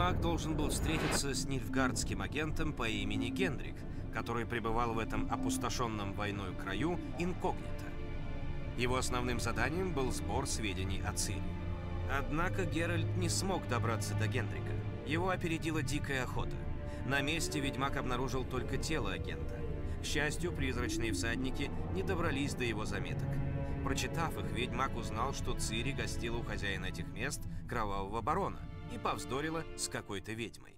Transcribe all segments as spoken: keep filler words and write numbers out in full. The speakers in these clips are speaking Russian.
ведьмак должен был встретиться с нильфгардским агентом по имени Гендрик, который пребывал в этом опустошенном войной краю инкогнито. Его основным заданием был сбор сведений о Цири. Однако Геральт не смог добраться до Гендрика. Его опередила дикая охота. На месте ведьмак обнаружил только тело агента. К счастью, призрачные всадники не добрались до его заметок. Прочитав их, ведьмак узнал, что Цири гостила у хозяина этих мест, Кровавого Барона, и повздорила с какой-то ведьмой.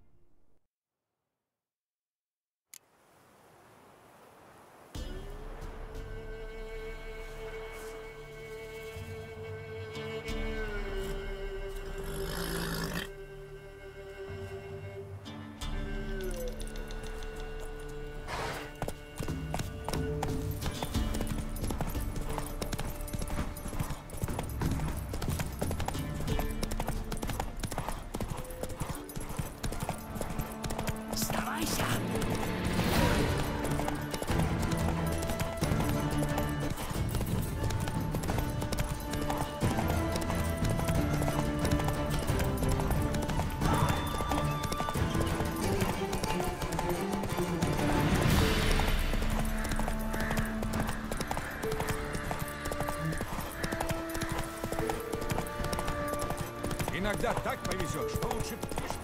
Иногда так повезет, что лучше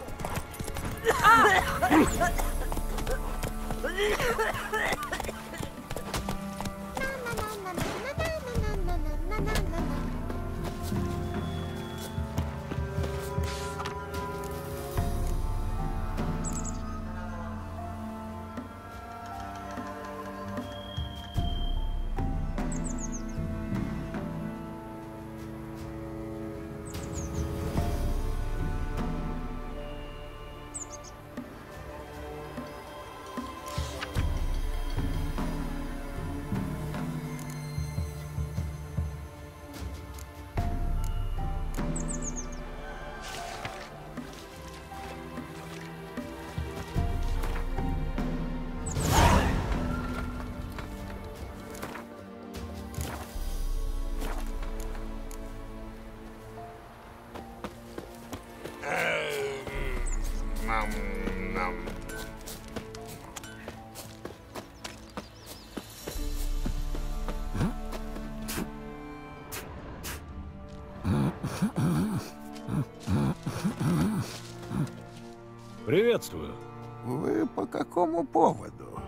Приветствую. Вы по какому поводу?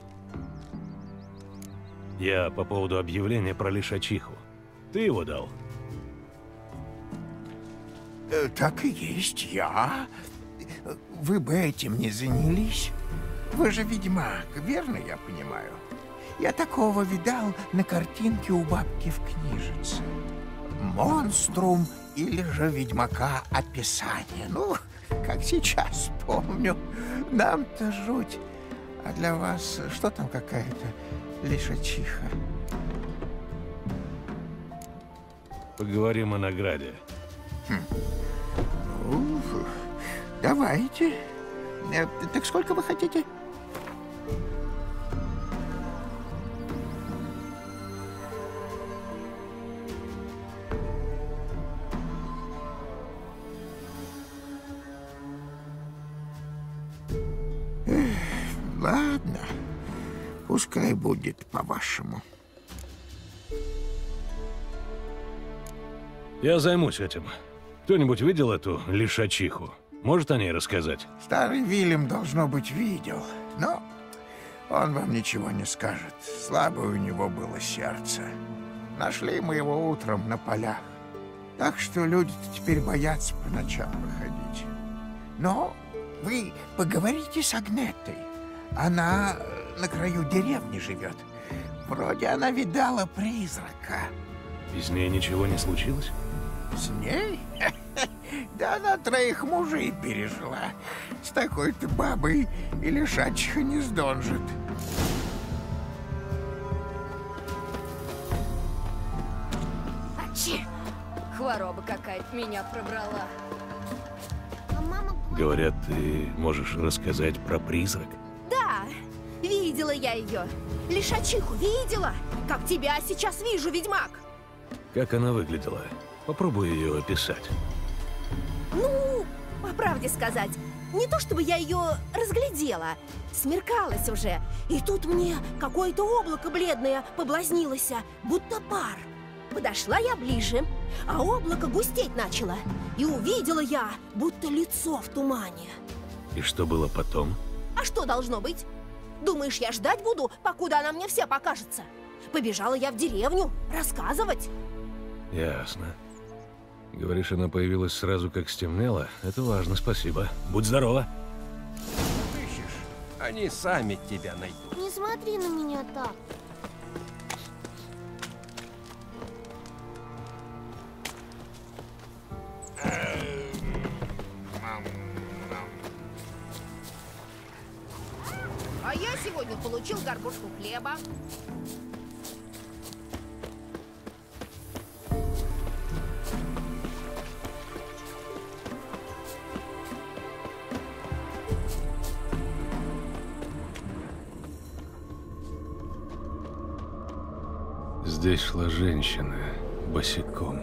Я по поводу объявления про лишачиху. Ты его дал? Э, так и есть я. Вы бы этим не занялись? Вы же ведьмак, верно я понимаю? Я такого видал на картинке у бабки в книжице. Монструм или же ведьмака описание. Ну, как сейчас помню. Нам-то жуть. А для вас что там какая-то лишачиха? Поговорим о награде. Хм. Ну, давайте. Так сколько вы хотите? Ладно, пускай будет по-вашему. Я займусь этим. Кто-нибудь видел эту лишачиху? Может о ней рассказать? Старый Вильям, должно быть, видел, но он вам ничего не скажет. Слабое у него было сердце. Нашли мы его утром на полях. Так что люди-то теперь боятся по ночам выходить. Но вы поговорите с Агнеттой. Она на краю деревни живет. Вроде она видала призрака. И с ней ничего не случилось? С ней? Да она троих мужей пережила. С такой-то бабой и лишачиха не сдонжит. Ачи! Хвороба какая-то меня пробрала. Говорят, ты можешь рассказать про призрак? Да, видела я ее. Лишачиху видела, как тебя сейчас вижу, ведьмак. Как она выглядела? Попробуй ее описать. Ну, правде сказать, не то чтобы я ее разглядела. Смеркалось уже. И тут мне какое-то облако бледное поблазнилось, будто пар. Подошла я ближе, а облако густеть начало. И увидела я, будто лицо в тумане. И что было потом? А что должно быть? Думаешь, я ждать буду, покуда она мне вся покажется? Побежала я в деревню рассказывать. Ясно. Говоришь, она появилась сразу, как стемнело? Это важно, спасибо. Будь здорова. Ищешь, они сами тебя найдут. Не смотри на меня так. А я сегодня получил горбушку хлеба. Здесь шла женщина, босиком.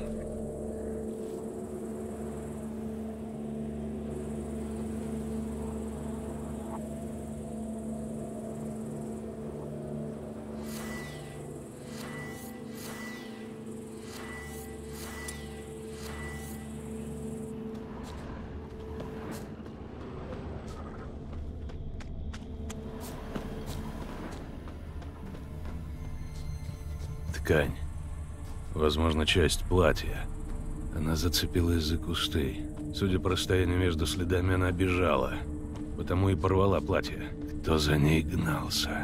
Ткань. Возможно, часть платья. Она зацепилась за кусты. Судя по расстоянию между следами, она бежала. Потому и порвала платье. Кто за ней гнался?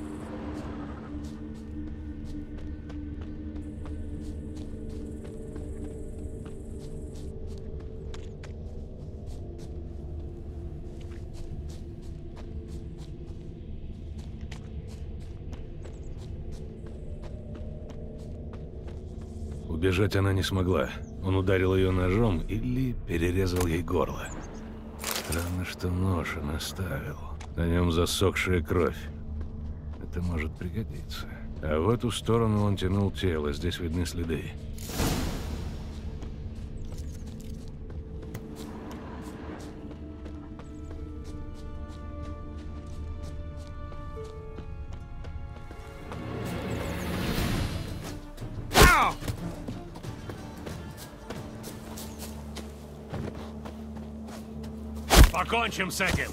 Убежать она не смогла. Он ударил ее ножом или перерезал ей горло. Странно, что нож он оставил. На нем засохшая кровь. Это может пригодиться. А в эту сторону он тянул тело. Здесь видны следы. Покончим с этим!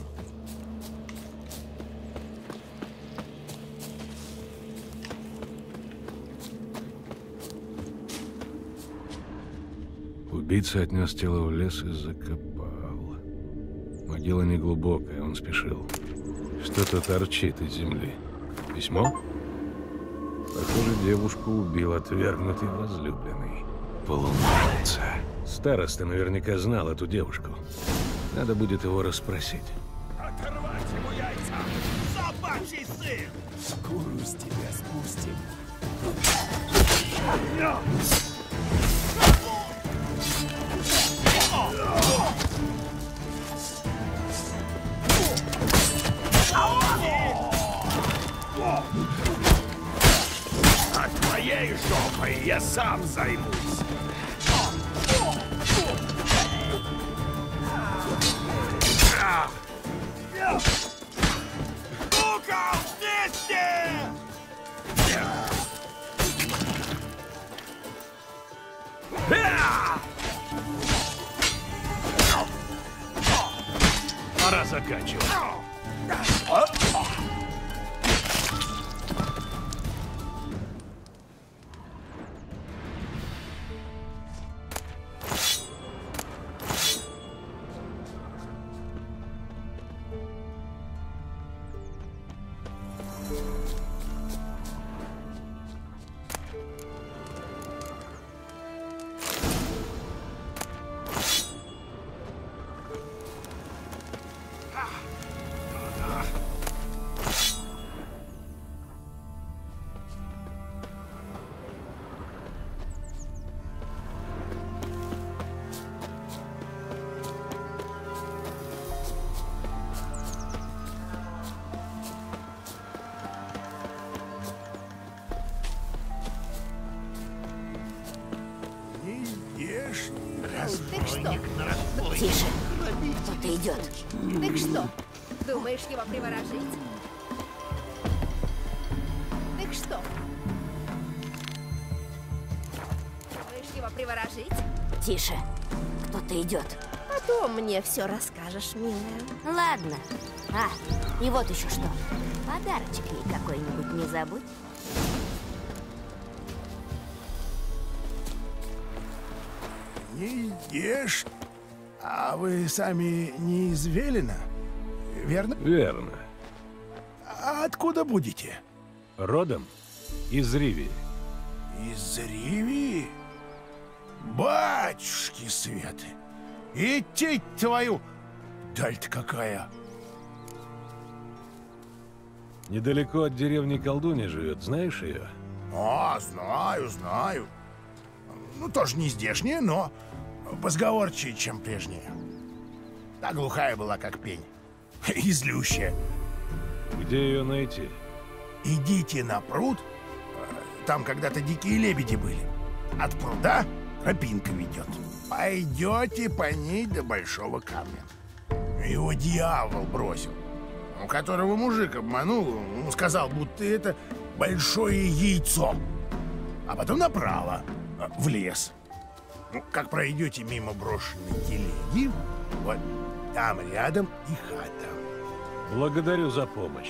Убийца отнес тело в лес и закопал. Могила неглубокая, он спешил. Что-то торчит из земли. Письмо? Похоже, девушку убил отвергнутый возлюбленный. Полумесяца. Староста наверняка знал эту девушку. Надо будет его расспросить. Оторвать ему яйца! Собачий сын! Шкуру с тебя спустим. А твоей жопой я сам займусь! Ну-ка, вместе! Пора заканчивать. Ты что? Тише. Кто-то идет. Так что, думаешь его приворожить? Так что? Думаешь его приворожить? Тише. Кто-то идет. Потом мне все расскажешь, милая. Ладно. А, и вот еще что. Подарочек ей какой-нибудь не забудь. Не ешь. А вы сами не из Велена, верно? Верно. А откуда будете? Родом из Ривии. Из Ривии? Батюшки светы! Идти твою! Даль-то какая! Недалеко от деревни Колдунья живет, знаешь ее? А, знаю, знаю. Ну, тоже не здешняя, но позговорчивее, чем прежняя. Та глухая была, как пень. И злющая. Где ее найти? Идите на пруд. Там когда-то дикие лебеди были. От пруда тропинка ведет. Пойдете по ней до большого камня. Его дьявол бросил. У которого мужик обманул, сказал, будто это большое яйцо. А потом направо, в лес. Ну, как пройдете мимо брошенной телеги, вот там рядом и хата. Благодарю за помощь.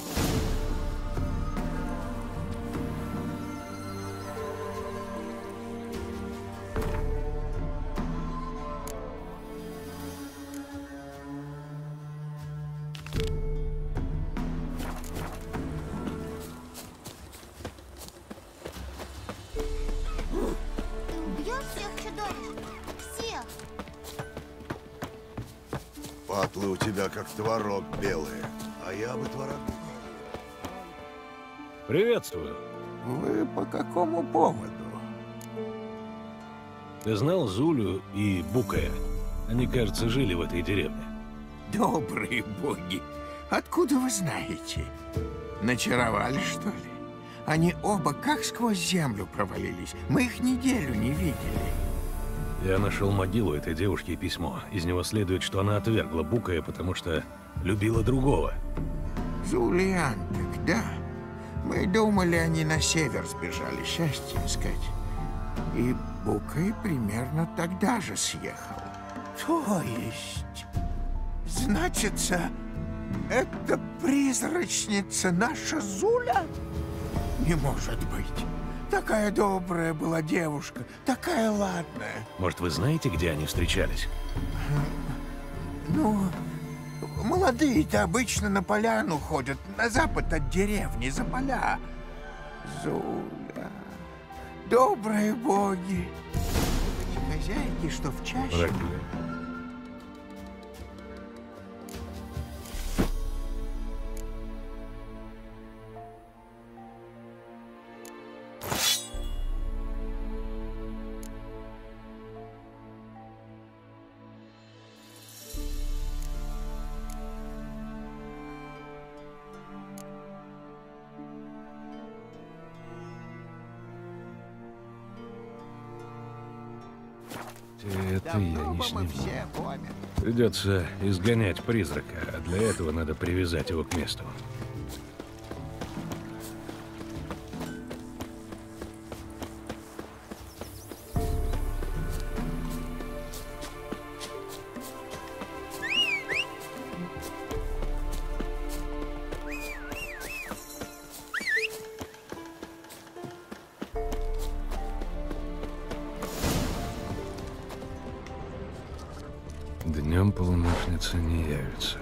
Патлы у тебя как творог белые, а я бы творог. Приветствую. Вы по какому поводу? Ты знал Зулю и Букая? Они, кажется, жили в этой деревне. Добрые боги! Откуда вы знаете? Начаровали, что ли? Они оба как сквозь землю провалились. Мы их неделю не видели. Я нашел могилу этой девушки и письмо. Из него следует, что она отвергла Букая, потому что любила другого. Зулиантек, да. Мы думали, они на север сбежали счастье искать. И Букай примерно тогда же съехал. То есть, значится, это призрачница наша Зуля? Не может быть. Такая добрая была девушка, такая ладная. Может, вы знаете, где они встречались? Ну, молодые-то обычно на поляну ходят, на запад от деревни, за поля. Зуля, добрые боги. Не хозяйки, что в чаще. Проклятие. Это я не сниму. Придется изгонять призрака, а для этого надо привязать его к месту. Днем полуношница не явится.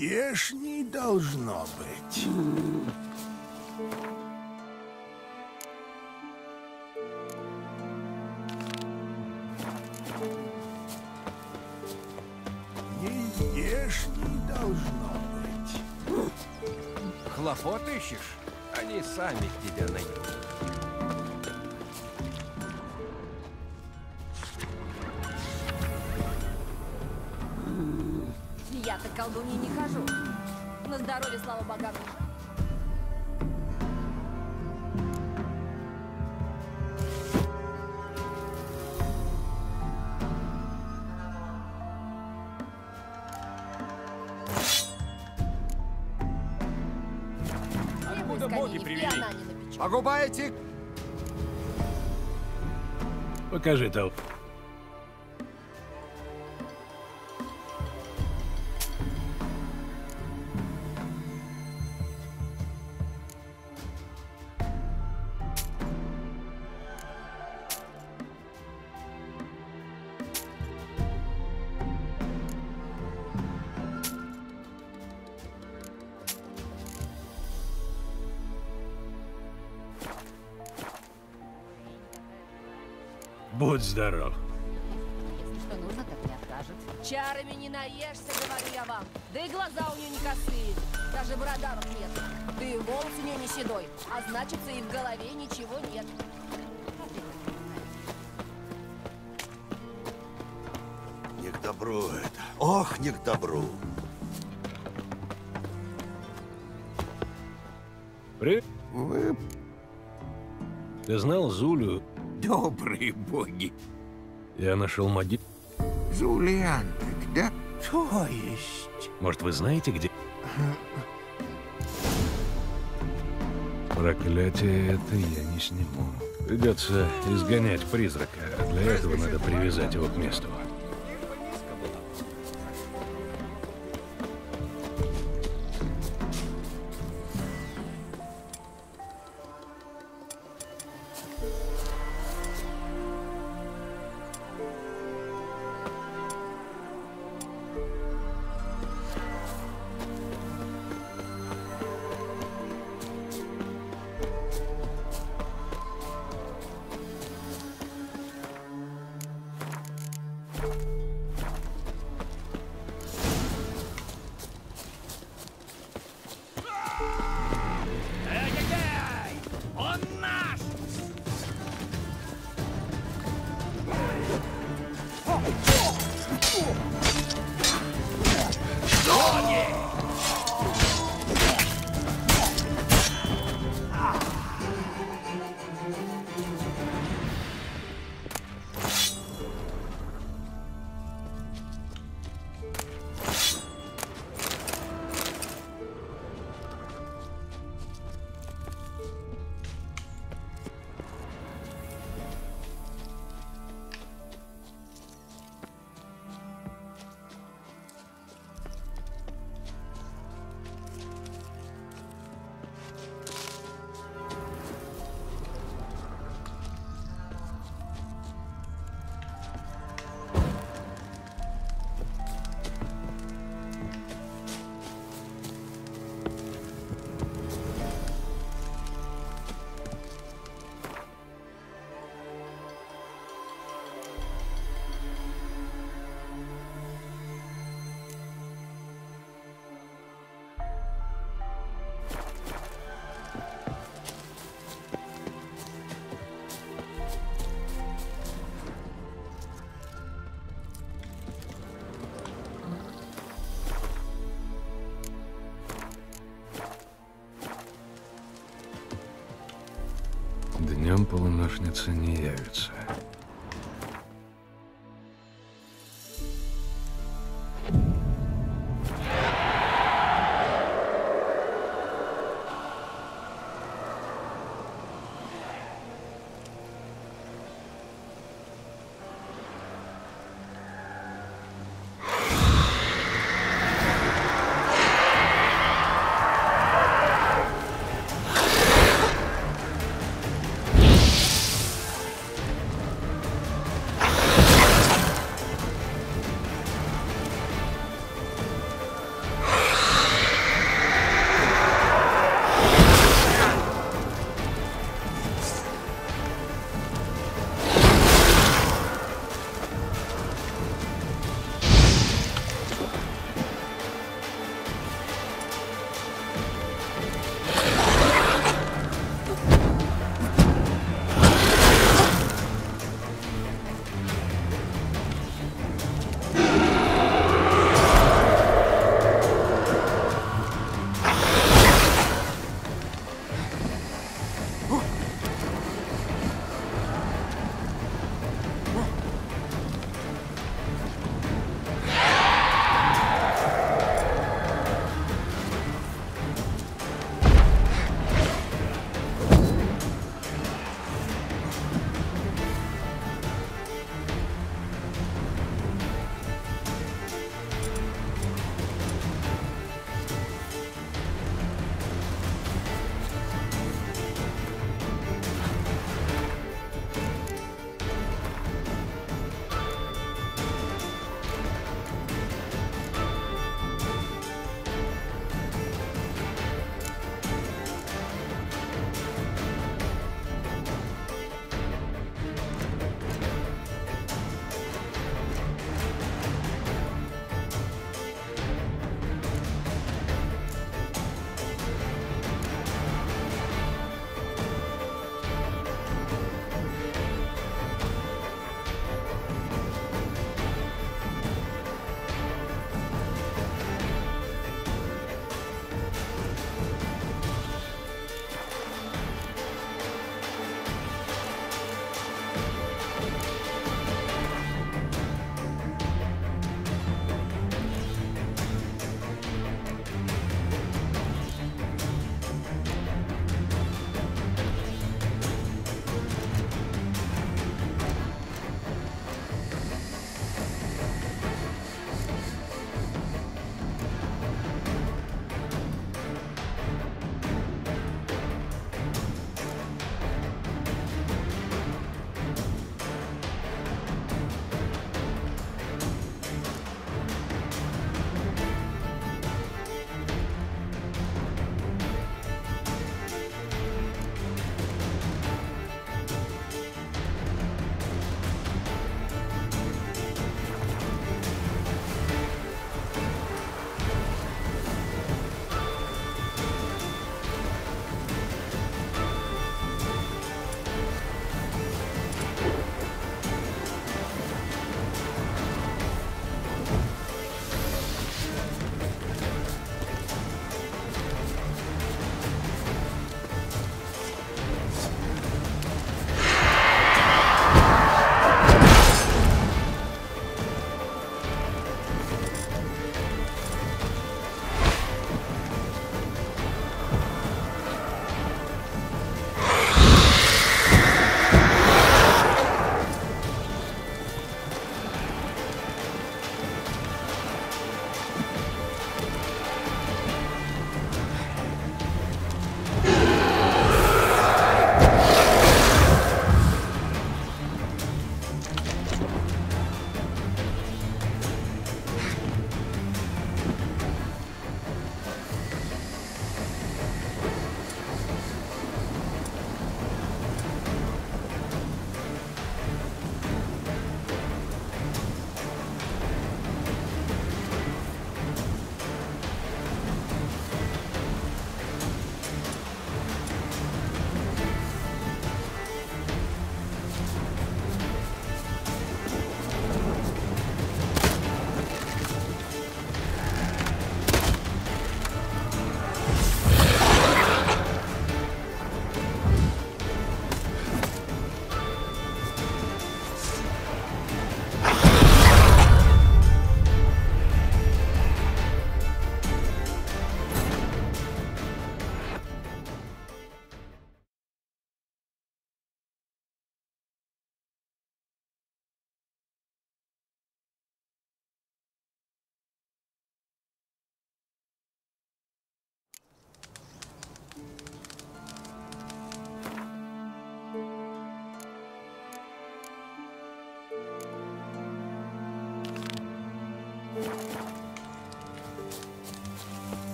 здешний должно быть. Не здешний должно быть. Хлопот ищешь? Они сами тебя найдут. Я-то к колдунье не хожу. На здоровье, слава богам. Откуда боги привели? Погубаете? Покажи толпу. Будь здоров. Если что нужно, так не откажет. Чарами не наешься, говорю я вам. Да и глаза у нее не косые. Даже бородавок нет. Да и волос у нее не седой. А значится, и в голове ничего нет. Не к добру это. Ох, не к добру. Привет. Вы Ты знал Зулю? добрые боги. Я нашел моди... Зулиантек, да? То есть... Может, вы знаете, где... Проклятие это я не сниму. Придется изгонять призрака, а для этого надо привязать его к месту. Эй-эй-эй! Он наш! Днем полуношница не явится.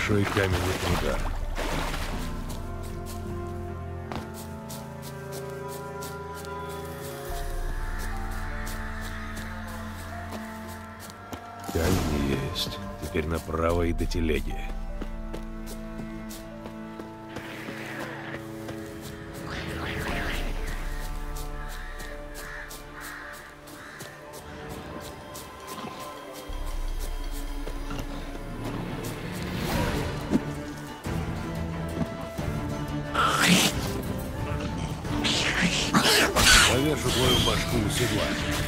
большой каменный удар. Камень есть. Теперь направо и до телеги. Повешу твою башку у седла.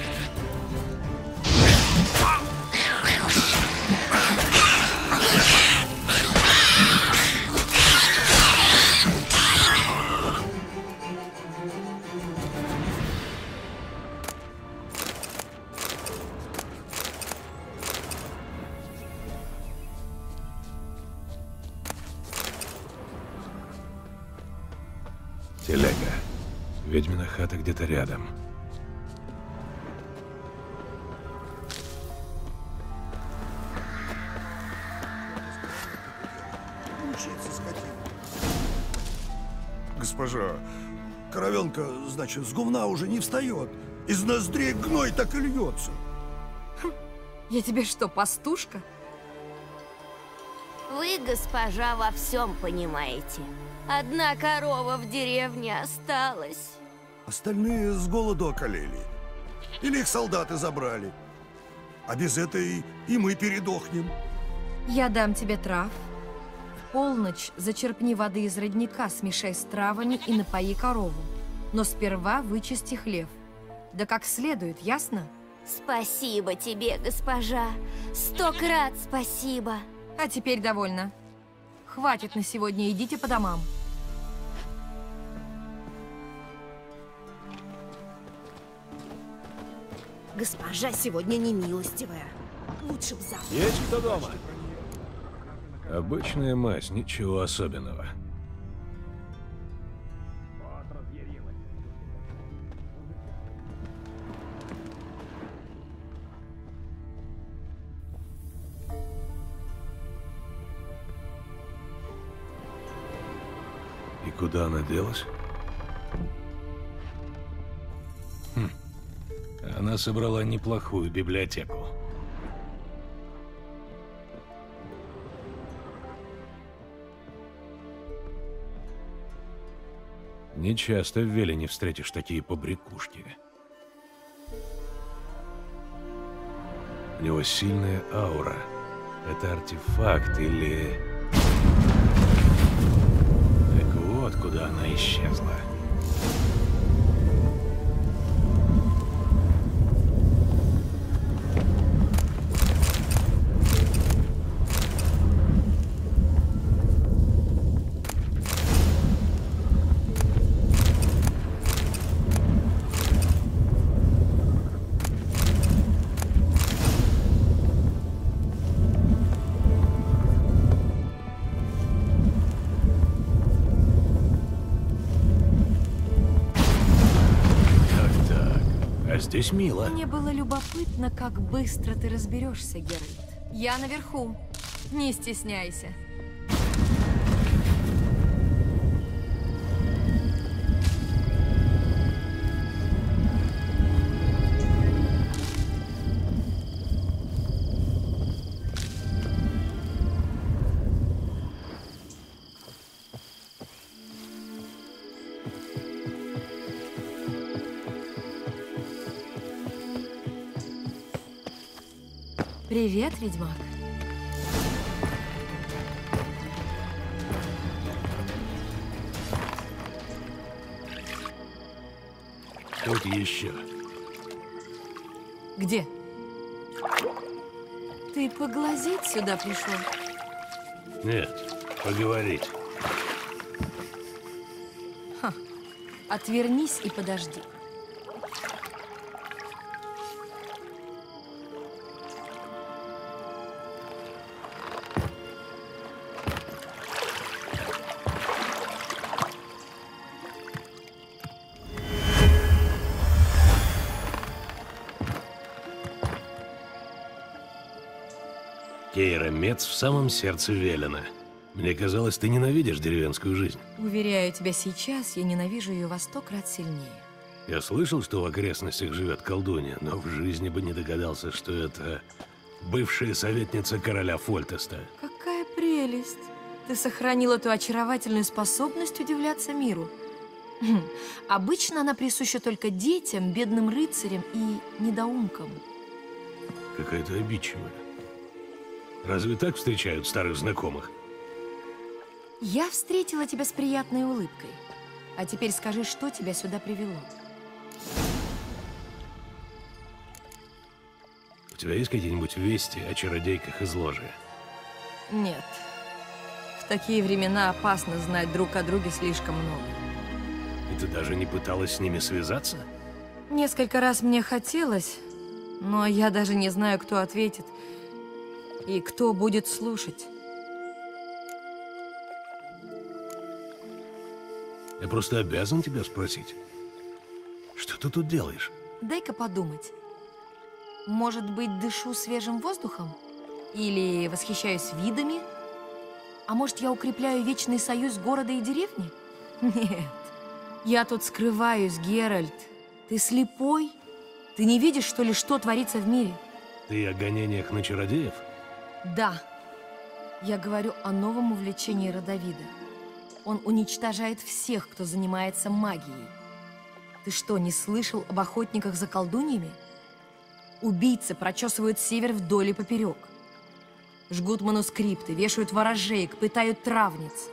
Телега. Ведьмина хата где-то рядом. Госпожа, коровенка, значит, с гумна уже не встает. Из ноздрей гной так и льется. Я тебе что, пастушка? Вы, госпожа, во всем понимаете. Одна корова в деревне осталась. Остальные с голоду околели. Или их солдаты забрали. А без этой и мы передохнем. Я дам тебе трав. В полночь зачерпни воды из родника, смешай с травами и напои корову. Но сперва вычисти хлев. Да как следует, ясно? Спасибо тебе, госпожа. Сто крат спасибо. А теперь довольно. Хватит на сегодня, идите по домам. Госпожа сегодня не милостивая. Лучше б завтра. Есть кто дома? Обычная мазь, ничего особенного. И куда она делась? Хм. Она собрала неплохую библиотеку. Не часто в Велине встретишь такие побрякушки. У него сильная аура. Это артефакт или... Так вот, куда она исчезла. Здесь мило. Мне было любопытно, как быстро ты разберешься, Геральт. Я наверху. Не стесняйся. Привет, ведьмак. Тут еще. Где? Ты поглазеть сюда пришел? Нет, поговорить. Ха. Отвернись и подожди. Кейра Мец в самом сердце Велена. Мне казалось, ты ненавидишь деревенскую жизнь. Уверяю тебя, сейчас я ненавижу ее во сто крат сильнее. Я слышал, что в окрестностях живет колдунья, но в жизни бы не догадался, что это бывшая советница короля Фольтеста. Какая прелесть! Ты сохранила ту очаровательную способность удивляться миру. Хм. Обычно она присуща только детям, бедным рыцарям и недоумкам. Какая-то обидчивая. Разве так встречают старых знакомых? Я встретила тебя с приятной улыбкой. А теперь скажи, что тебя сюда привело? У тебя есть какие-нибудь вести о чародейках из ложи? Нет. В такие времена опасно знать друг о друге слишком много. И ты даже не пыталась с ними связаться? Несколько раз мне хотелось, но я даже не знаю, кто ответит и кто будет слушать. Я просто обязан тебя спросить. Что ты тут делаешь? Дай-ка подумать. Может быть, дышу свежим воздухом? Или восхищаюсь видами? А может, я укрепляю вечный союз города и деревни? Нет. Я тут скрываюсь, Геральт. Ты слепой? Ты не видишь, что ли, что творится в мире? Ты о гонениях на чародеев? Да. Я говорю о новом увлечении Родовида. Он уничтожает всех, кто занимается магией. Ты что, не слышал об охотниках за колдуньями? Убийцы прочесывают север вдоль и поперек. Жгут манускрипты, вешают ворожеек, пытают травниц.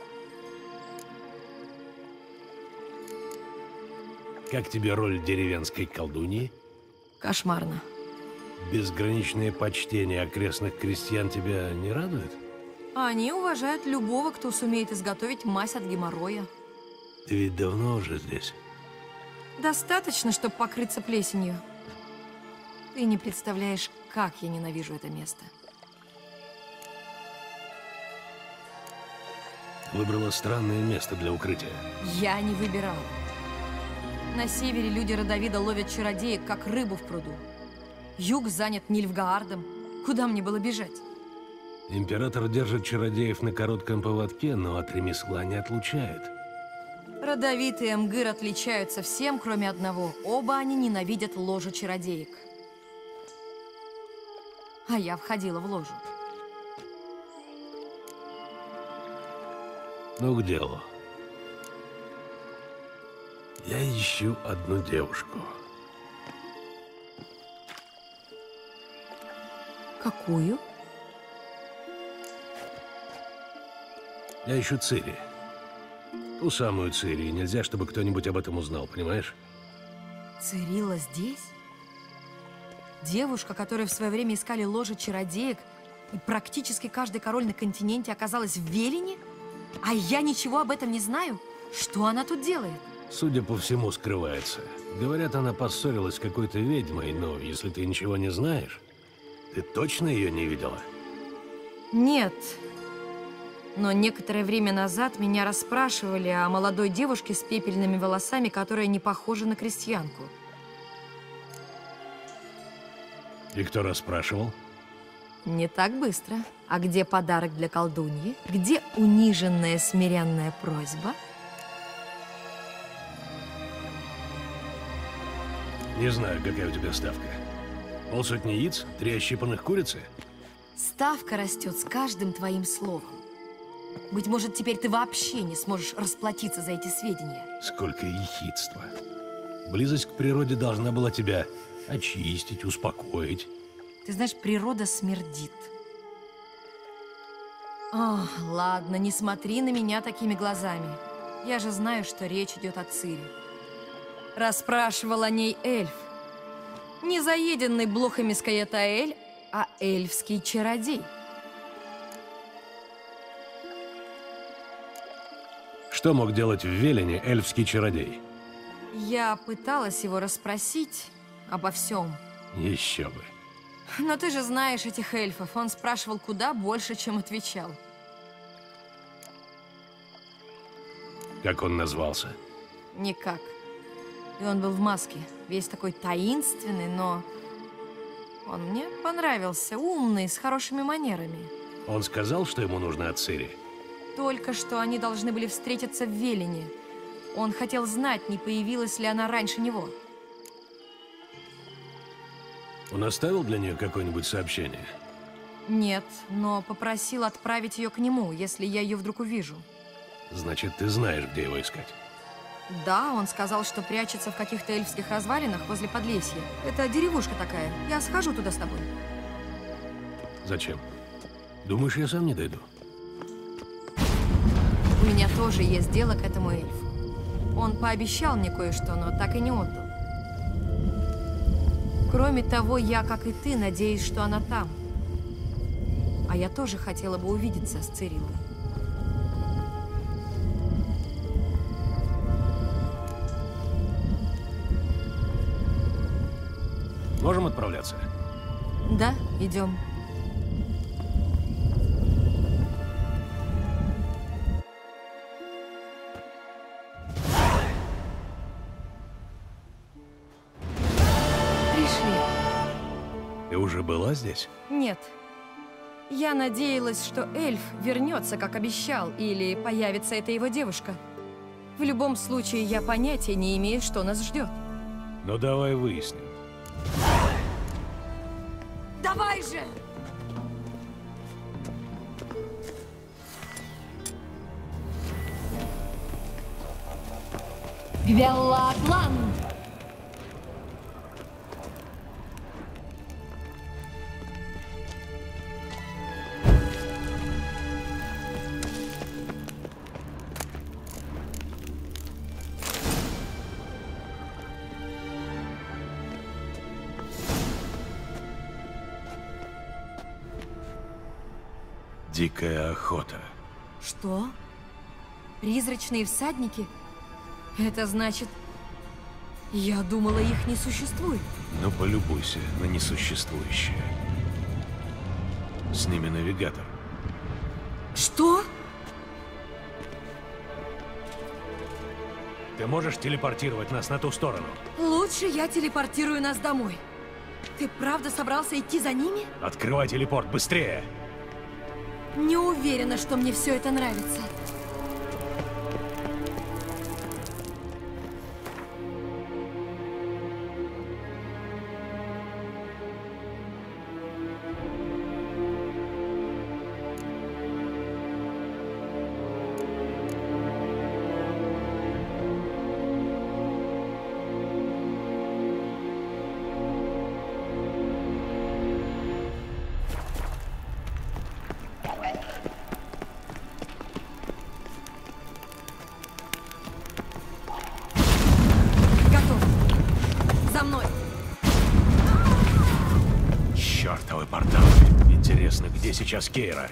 Как тебе роль деревенской колдуньи? Кошмарно. Безграничное почтение окрестных крестьян тебя не радует? Они уважают любого, кто сумеет изготовить мазь от геморроя. Ты ведь давно уже здесь. Достаточно, чтобы покрыться плесенью. Ты не представляешь, как я ненавижу это место. Выбрала странное место для укрытия. Я не выбирала. На севере люди Родовида ловят чародеек, как рыбу в пруду. Юг занят Нильфгаардом. Куда мне было бежать? Император держит чародеев на коротком поводке, но от ремесла не отлучает. Родовид и Эмгир отличаются всем, кроме одного. Оба они ненавидят ложу чародеек. А я входила в ложу. Ну, к делу. Я ищу одну девушку. Какую? Я ищу Цири. Ту самую Цири. Нельзя, чтобы кто-нибудь об этом узнал, понимаешь? Цирилла здесь? Девушка, которую в свое время искали ложи чародеек, и практически каждый король на континенте оказалась в Велине? А я ничего об этом не знаю? Что она тут делает? Судя по всему, скрывается. Говорят, она поссорилась с какой-то ведьмой, но если ты ничего не знаешь, ты точно ее не видела? Нет. Но некоторое время назад меня расспрашивали о молодой девушке с пепельными волосами, которая не похожа на крестьянку. И кто расспрашивал? Не так быстро. А где подарок для колдуньи? Где униженная смиренная просьба? Не знаю, какая у тебя ставка. Полсотни яиц? Три ощипанных курицы? Ставка растет с каждым твоим словом. Быть может, теперь ты вообще не сможешь расплатиться за эти сведения. Сколько ехидства. Близость к природе должна была тебя очистить, успокоить. Ты знаешь, природа смердит. О, ладно, не смотри на меня такими глазами. Я же знаю, что речь идет о Цири. Расспрашивал о ней эльф. Не заеденный блохами Скаятаэль, а эльфский чародей. Что мог делать в Велине эльфский чародей? Я пыталась его расспросить обо всем. Еще бы. Но ты же знаешь этих эльфов. Он спрашивал куда больше, чем отвечал. Как он назвался? Никак. И он был в маске. Весь такой таинственный, но... Он мне понравился. Умный, с хорошими манерами. Он сказал, что ему нужно от Цири? только, что они должны были встретиться в Велине. Он хотел знать, не появилась ли она раньше него. Он оставил для нее какое-нибудь сообщение? Нет, но попросил отправить ее к нему, если я ее вдруг увижу. Значит, ты знаешь, где его искать? Да, он сказал, что прячется в каких-то эльфских развалинах возле Подлесья. Это деревушка такая. Я схожу туда с тобой. Зачем? Думаешь, я сам не дойду? У меня тоже есть дело к этому эльфу. Он пообещал мне кое-что, но так и не отдал. Кроме того, я, как и ты, надеюсь, что она там. А я тоже хотела бы увидеться с Цириллой. Можем отправляться? Да, идем. Ты уже была здесь? Нет. Я надеялась, что эльф вернется, как обещал, или появится эта его девушка. В любом случае, я понятия не имею, что нас ждет. Ну, давай выясним. Давай же! Веллаклан! Дикая охота. Что? Призрачные всадники? Это значит... Я думала, их не существует. Ну, полюбуйся на несуществующее. С ними навигатор. Что? Ты можешь телепортировать нас на ту сторону? Лучше я телепортирую нас домой. Ты правда собрался идти за ними? Открывай телепорт, быстрее! Не уверена, что мне все это нравится. Чёртовы порталы. Интересно, где сейчас Кейра?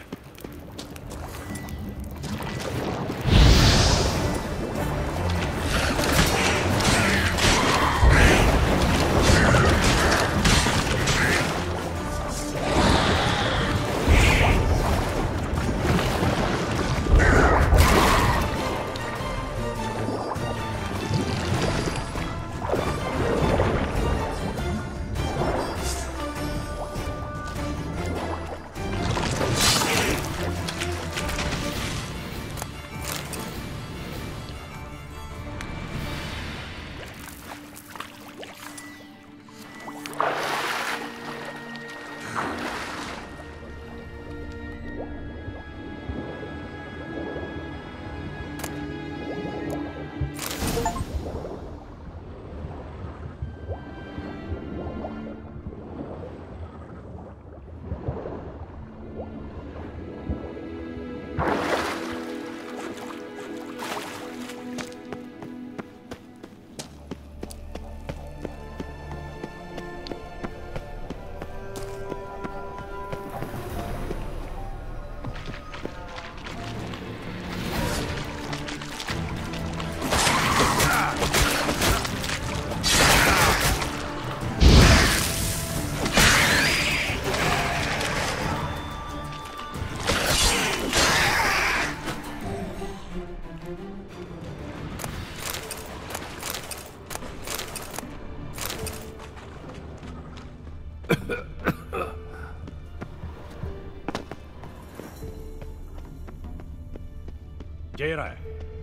Кейра!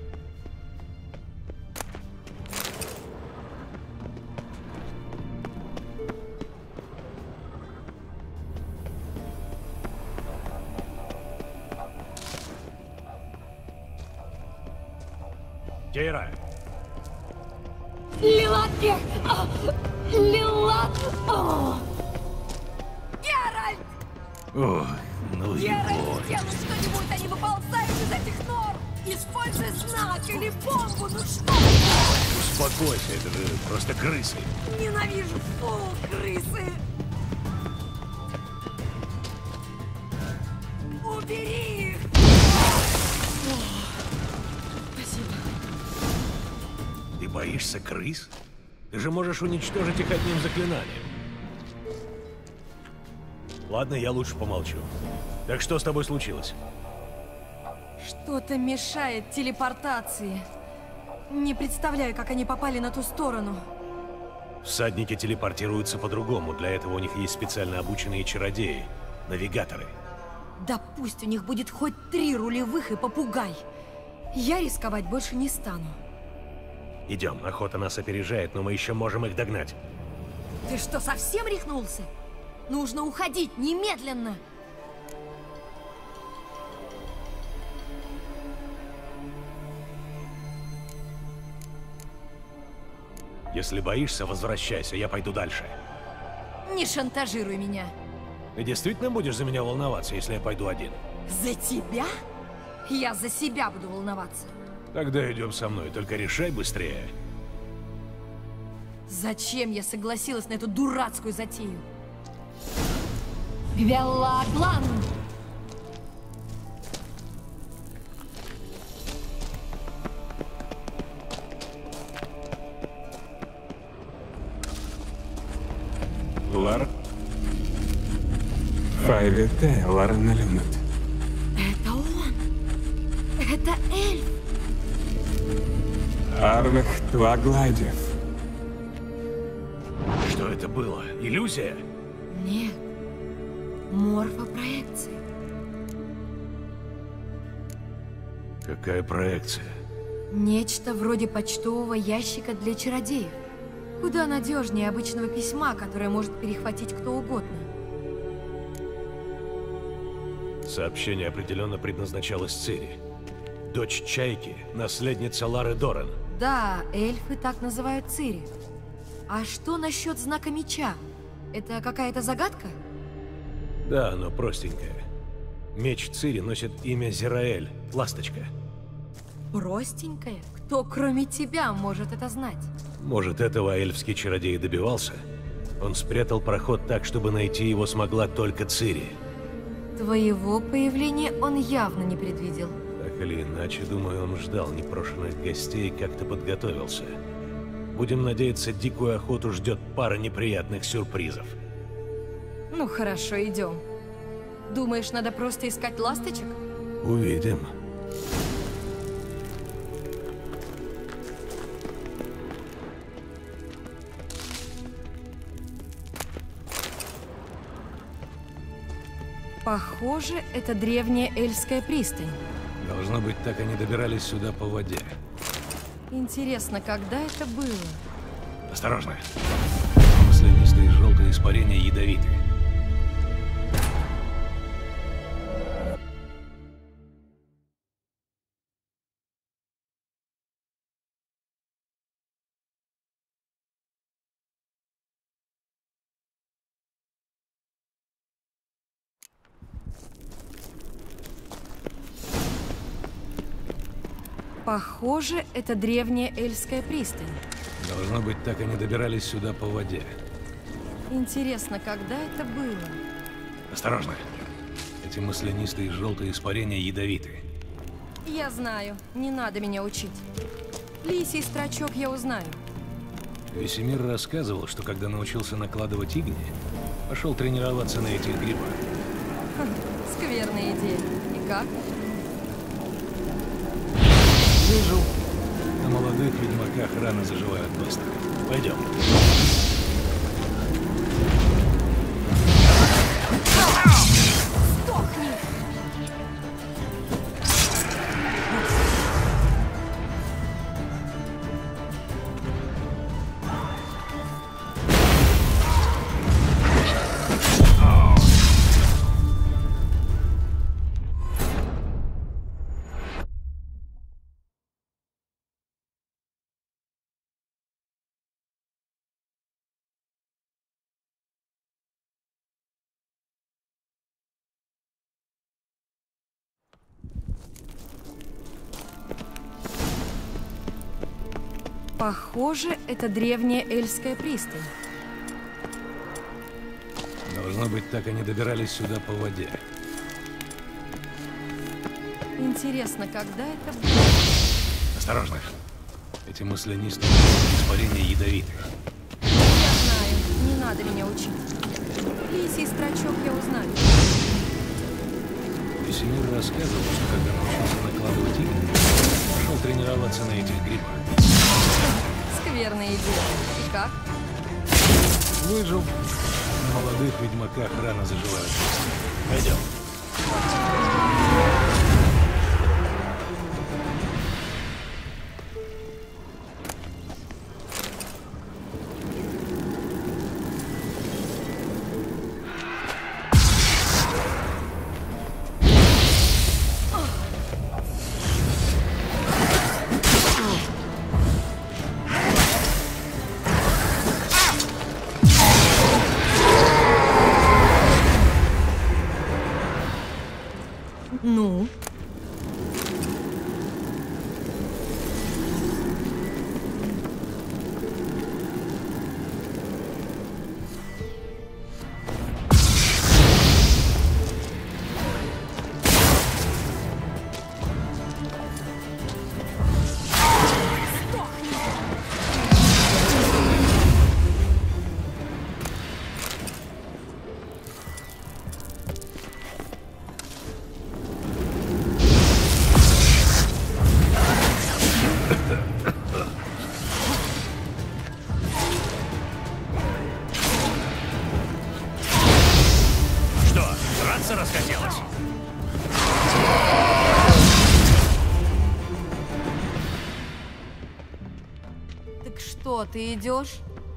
Кейра! Лилатки! Лилат! Геральт! Ох, ну и Геральт, вот. сделай что-нибудь, а не выползай из этих нор! Используй знак или бомбу, ну что? Успокойся, это же просто крысы. Ненавижу, фу, крысы! Убери их! Спасибо. Ты боишься крыс? Ты же можешь уничтожить их одним заклинанием. Ладно, я лучше помолчу. Так что с тобой случилось? Что-то мешает телепортации. Не представляю, как они попали на ту сторону. Всадники телепортируются по-другому. Для этого у них есть специально обученные чародеи. Навигаторы. Да пусть у них будет хоть три рулевых и попугай. Я рисковать больше не стану. Идем, охота нас опережает, но мы еще можем их догнать. Ты что, совсем рехнулся? Нужно уходить немедленно. Если боишься, возвращайся, я пойду дальше. Не шантажируй меня. Ты действительно будешь за меня волноваться, если я пойду один? За тебя? Я за себя буду волноваться. Тогда идем со мной, только решай быстрее. Зачем я согласилась на эту дурацкую затею? Гвелладлан! Лар... Файвете, Ларналюнет. Это он! Это эльф! Арвех Твагладев. Что это было? Иллюзия? Нет. Морфопроекция. Какая проекция? Нечто вроде почтового ящика для чародеев. Куда надежнее обычного письма, которое может перехватить кто угодно. Сообщение определенно предназначалось Цири. Дочь Чайки, наследница Лары Доран. Да, эльфы так называют Цири. А что насчет знака меча? Это какая-то загадка? Да, но простенькая. Меч Цири носит имя Зираэль, ласточка. Простенькая? Кто, кроме тебя, может это знать? Может, этого эльфский чародей добивался? Он спрятал проход так, чтобы найти его смогла только Цири. Твоего появления он явно не предвидел. Так или иначе, думаю, он ждал непрошенных гостей и как-то подготовился. Будем надеяться, дикую охоту ждет пара неприятных сюрпризов. Ну хорошо, идем. Думаешь, надо просто искать ласточек? Увидим. Похоже, это древняя эльфская пристань. Должно быть, так они добирались сюда по воде. Интересно, когда это было? Осторожно. Маслянистые желтые испарения ядовиты. Похоже, это древняя эльфская пристань. Должно быть, так они добирались сюда по воде. Интересно, когда это было? Осторожно. Эти маслянистые желтые испарения ядовиты. Я знаю, не надо меня учить. Лисий строчок я узнаю. Весемир рассказывал, что когда научился накладывать игни, пошел тренироваться на этих грибах. Ха, скверная идея. И как? Вижу. На молодых ведьмаках раны заживают быстро. Пойдем. Сдохни! Похоже, это древняя Эльская пристань. Должно быть, так они добирались сюда по воде. Интересно, когда это было? Осторожно. Эти маслянистые испарения ядовиты. Я знаю, не надо меня учить. Лисий строчок я узнаю. Весемир рассказывал, что когда научился накладывать игры, пошел тренироваться на этих грибах. Скверная идея. И как? Выжил. На молодых ведьмаках рано заживают. Пойдем. Ну? Расхотелось. Так что, ты идешь?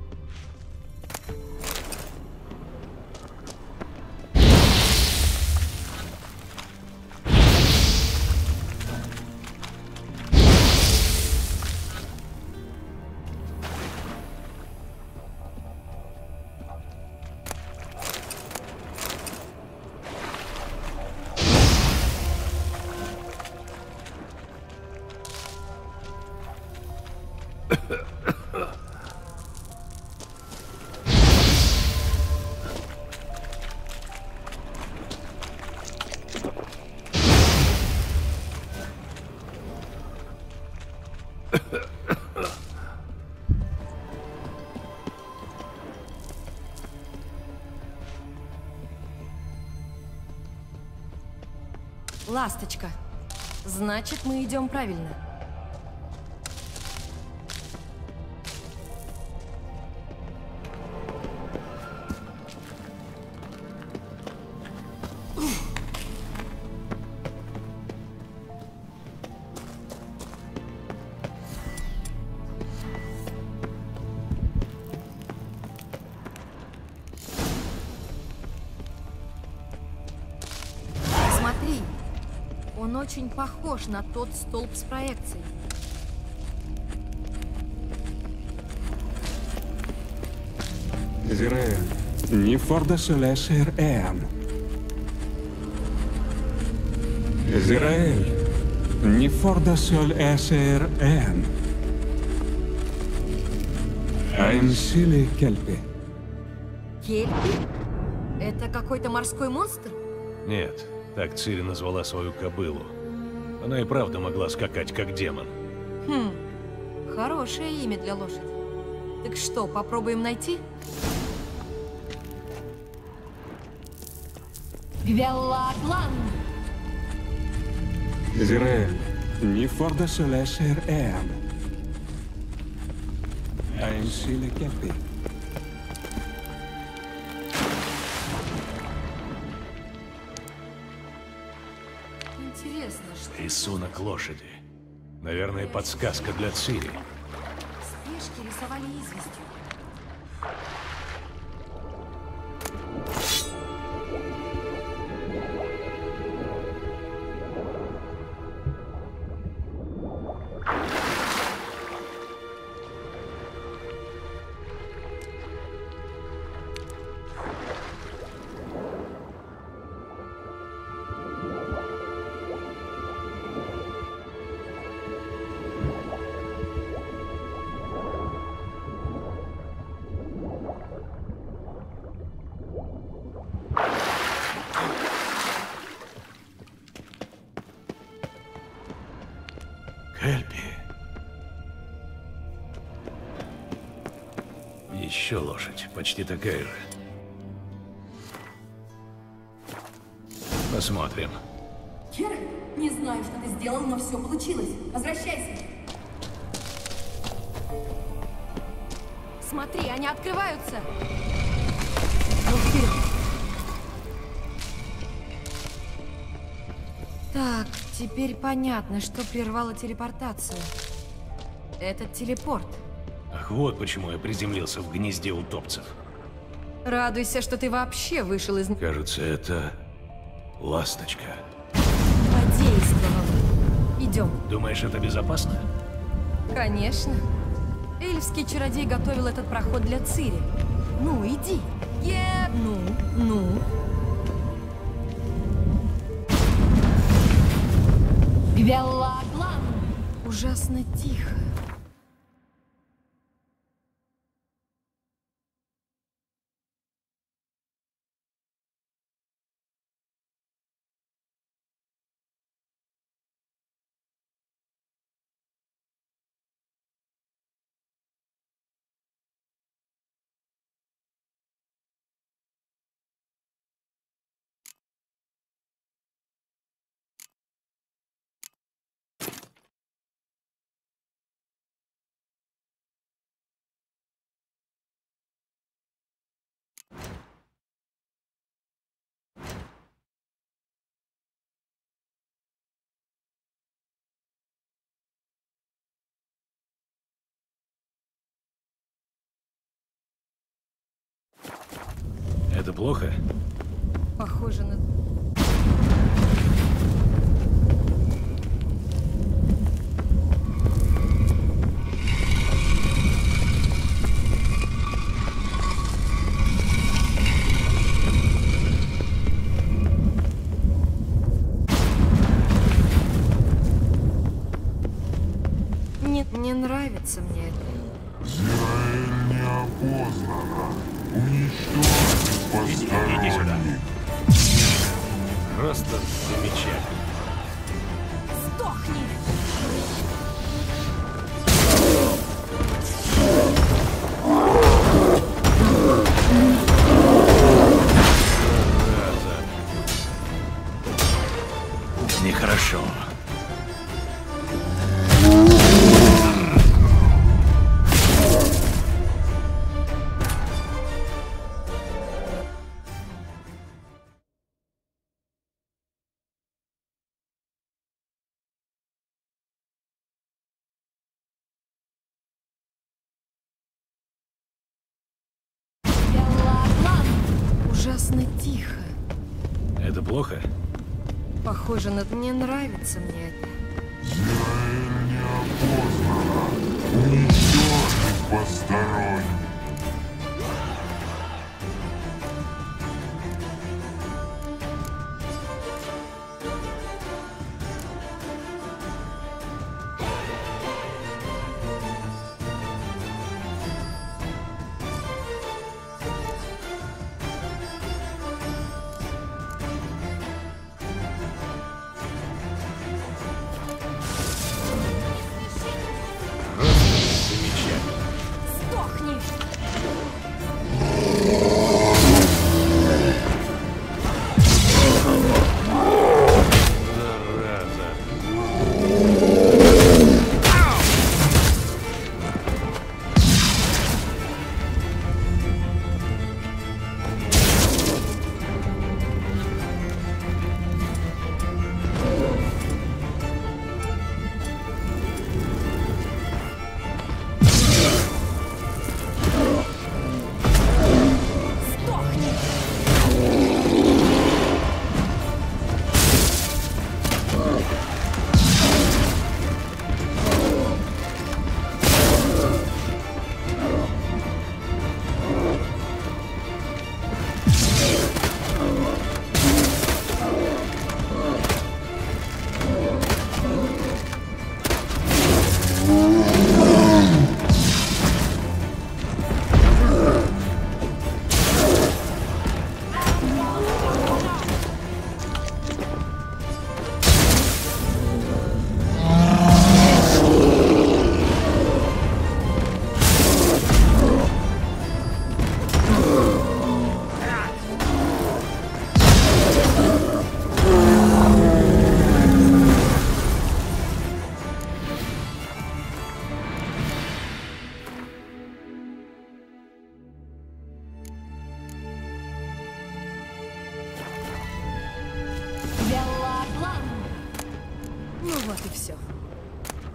Ласточка. Значит, мы идем правильно. Смотри. Он очень похож на тот столб с проекцией. Израиль, не форда солесер эм. Израиль, не форда солесер эм. Айн сили кельпи. Кельпи? Это какой-то морской монстр? Нет. Так Цири назвала свою кобылу. Она и правда могла скакать, как демон. Хм, хорошее имя для лошади. Так что, попробуем найти? Гвелладлан! Израиль, не форда солесер эм. Айн сили кельпи. Интересно, что... Рисунок лошади. Наверное, подсказка для Цири. Спешки рисовали известью. Кельпи. Еще лошадь, почти такая же. Посмотрим. Керк, не знаю, что ты сделал, но все получилось. Возвращайся. Смотри, они открываются. Ну, вперед. Так, теперь понятно, что прервало телепортацию. Это телепорт. Ах, вот почему я приземлился в гнезде утопцев. Радуйся, что ты вообще вышел из... Кажется, это ласточка. Подействовал. Идем. Думаешь, это безопасно? Конечно. Эльфский чародей готовил этот проход для Цири. Ну, иди. Еп. Ну, ну. Гвеллаглан. Ужасно тихо. Это плохо? Похоже на... Нет, не нравится мне это. Зираэль неопознана. Уничтожить посторонних. Просто замечательно. Сдохни! Нехорошо. Ужасно тихо. Это плохо? Похоже на... Не нравится мне это. Зираэль неопознана. Уничтожить посторонних.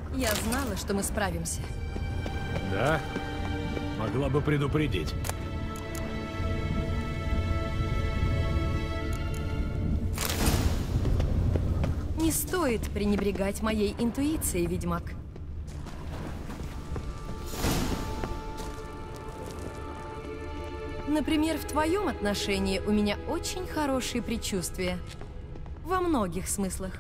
Я знала, что мы справимся. Да? Могла бы предупредить. Не стоит пренебрегать моей интуицией, ведьмак. Например, в твоем отношении у меня очень хорошие предчувствия. Во многих смыслах.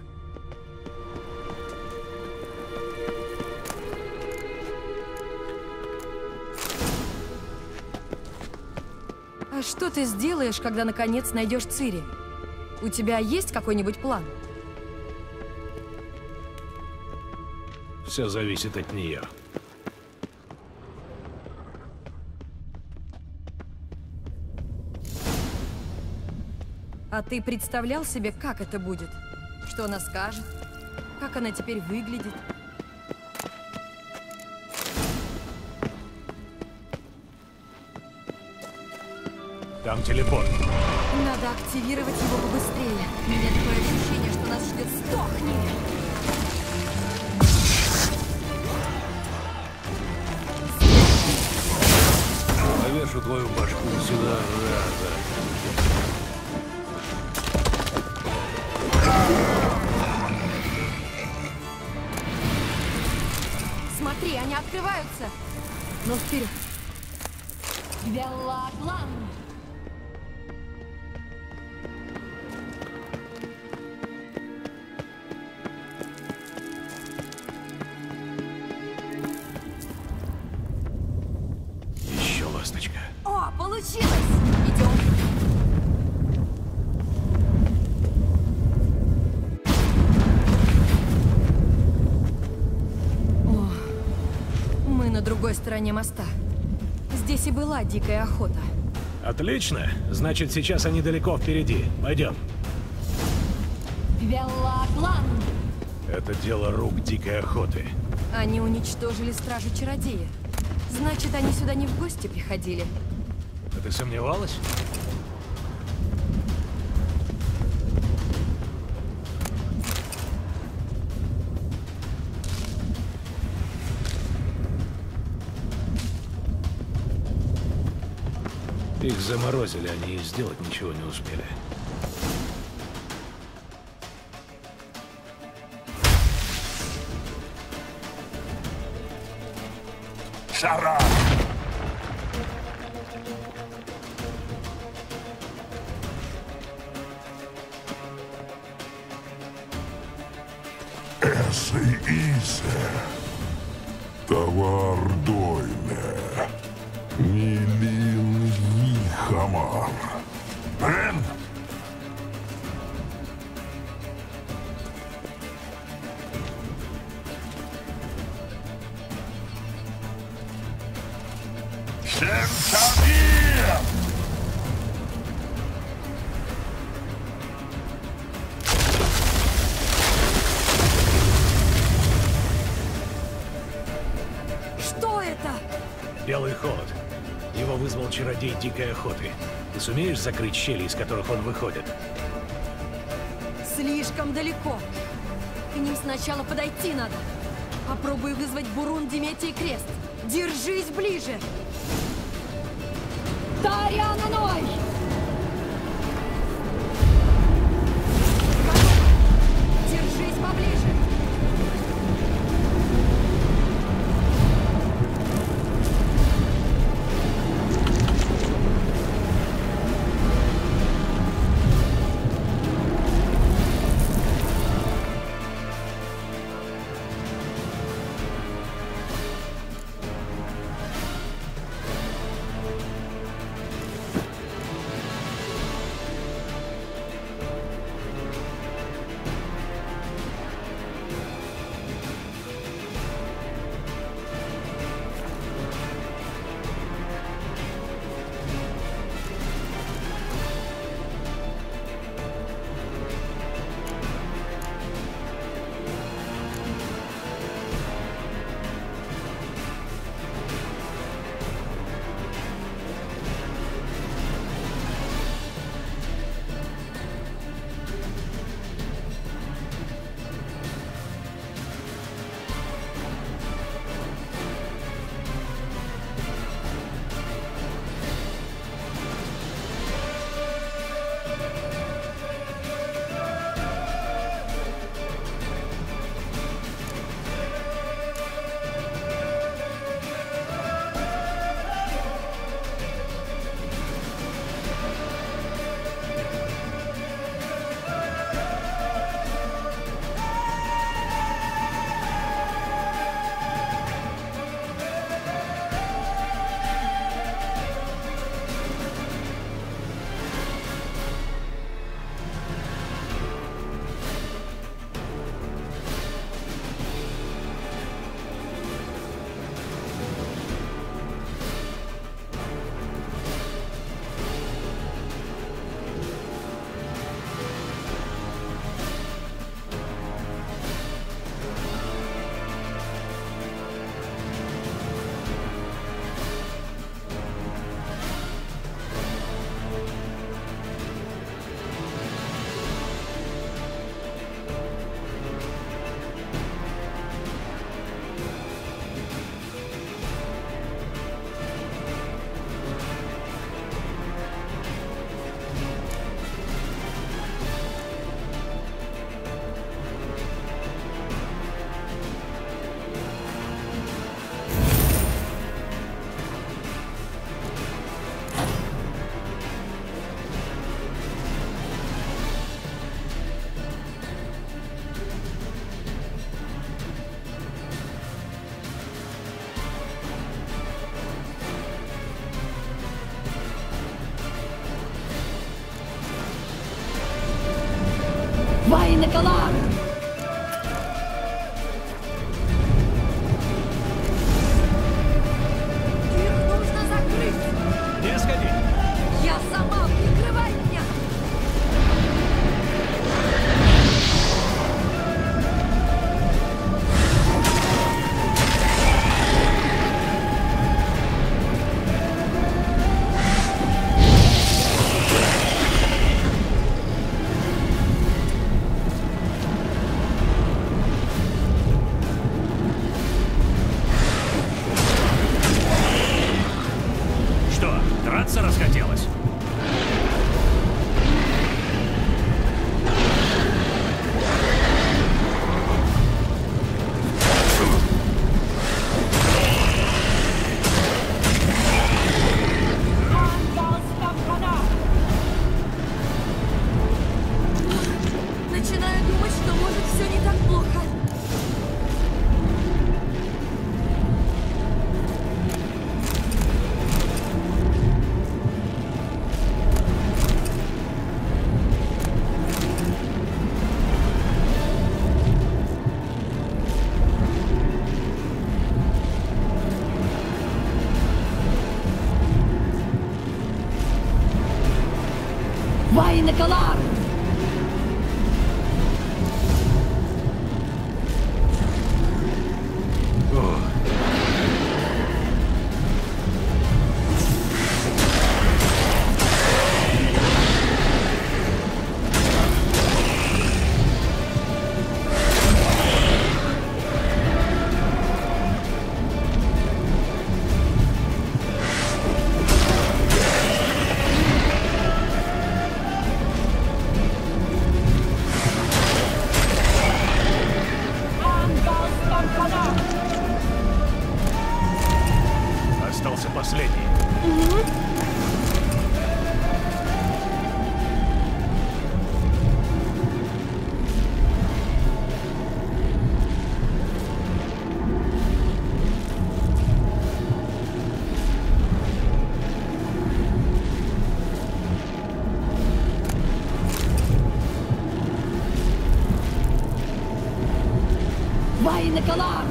А что ты сделаешь, когда наконец найдешь Цири? У тебя есть какой-нибудь план? Все зависит от нее. А ты представлял себе, как это будет? Что она скажет? Как она теперь выглядит? Там телепорт. Надо активировать его побыстрее. У меня такое ощущение, что нас ждет сдохни! Повешу твою башку сюда, раза. Смотри, они открываются! Ну, вперед! Веллаклан! Еще ласточка. О, получилось! Идем! О, мы на другой стороне моста. Здесь и была дикая охота. Отлично. Значит, сейчас они далеко впереди. Пойдем. Веллаклан! Это дело рук дикой охоты. Они уничтожили стражу чародея. Значит, они сюда не в гости приходили. А ты сомневалась? Их заморозили, они и сделать ничего не успели. Шара! Эсэ исе. Товар дойне. Милин Ихамар. Эн? Шентавир! Что это? Белый холод. Его вызвал чародей дикой охоты. Ты сумеешь закрыть щели, из которых он выходит? Слишком далеко. К ним сначала подойти надо. Попробуй вызвать Бурун, Диметий Крест. Держись ближе. Тариананой! Держись поближе. Вайнекалар! Их нужно закрыть! Где сходить? Я сама, прикрывай меня! Что, драться расхотелось? Начинаю думать, что может все не так плохо. Вайнекалар! Остался последний. Вайнекалар!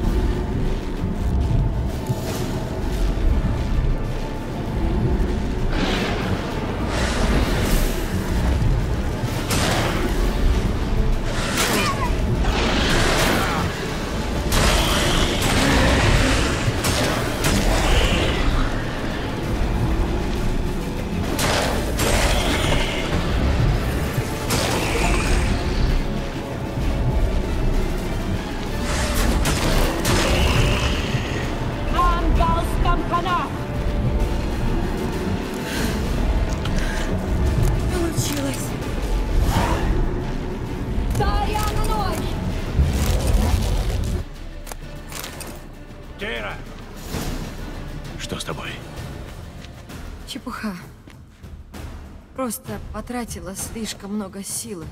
Получилось. Тарианой! Кейра! Что с тобой? Чепуха. Просто потратила слишком много силы.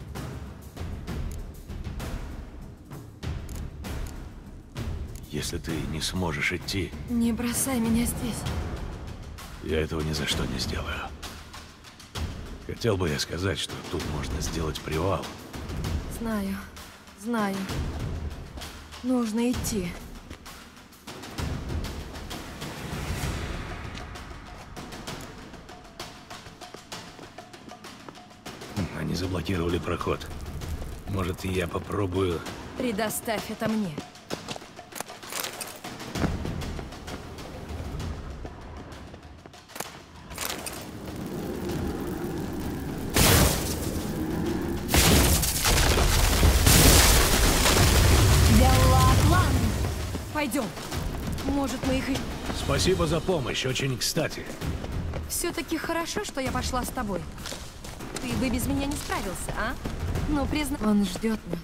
Если ты не сможешь идти, Не бросай меня здесь. я этого ни за что не сделаю. Хотел бы я сказать, что тут можно сделать привал. Знаю, знаю. Нужно идти. Они заблокировали проход. Может, я попробую... Предоставь это мне. Беллатлан! Пойдем. Может, мы их и... Спасибо за помощь, очень кстати. Все-таки хорошо, что я пошла с тобой. Ты бы без меня не справился, а? Ну, призна... Он ждет нас.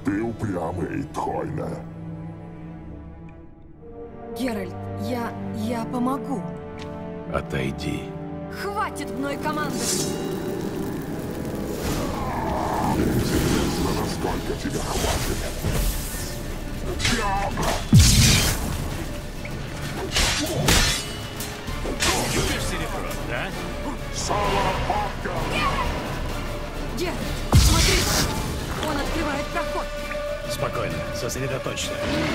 Ты упрямый, Тхойне. Геральт, я... я помогу. Отойди. Хватит мной командовать! Интересно, насколько тебя хватит. Любишь серебро, да? Салапатка! Геральт, смотри! Он открывает проход. Спокойно, сосредоточься.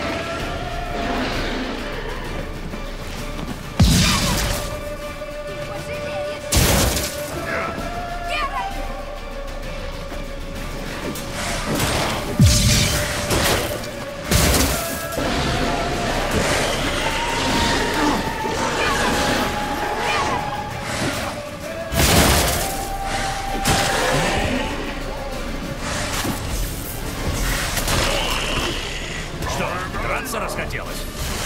Расхотелось.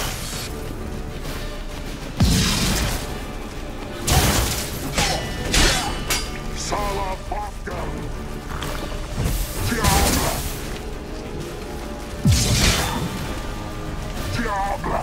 Салапатка! Диабло! Диабло!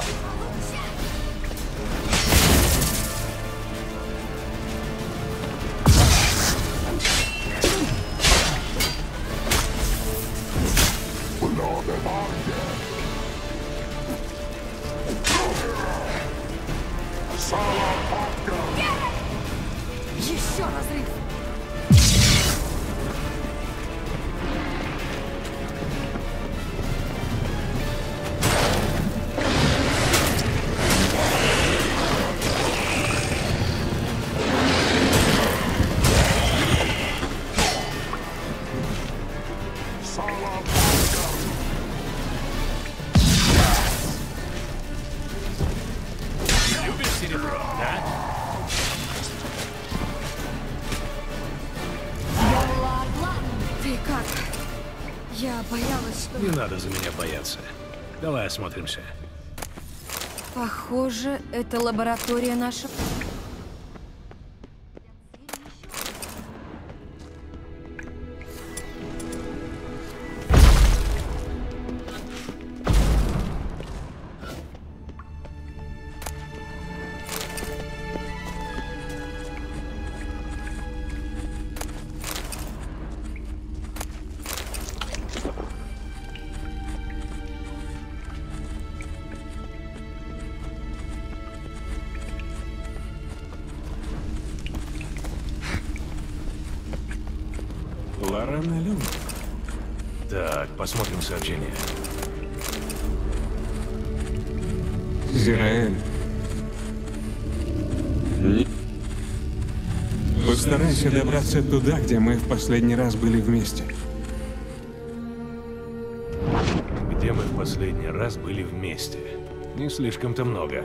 Еще разрыв! Любишь серебро, да? Ты как? Я боялась, что... Не надо за меня бояться. Давай осмотримся. Похоже, это лаборатория наша. Лорана Люн. Так, посмотрим сообщение. Зираэль. Не... Постарайся добраться туда, где мы в последний раз были вместе. Где мы в последний раз были вместе? Не слишком-то много.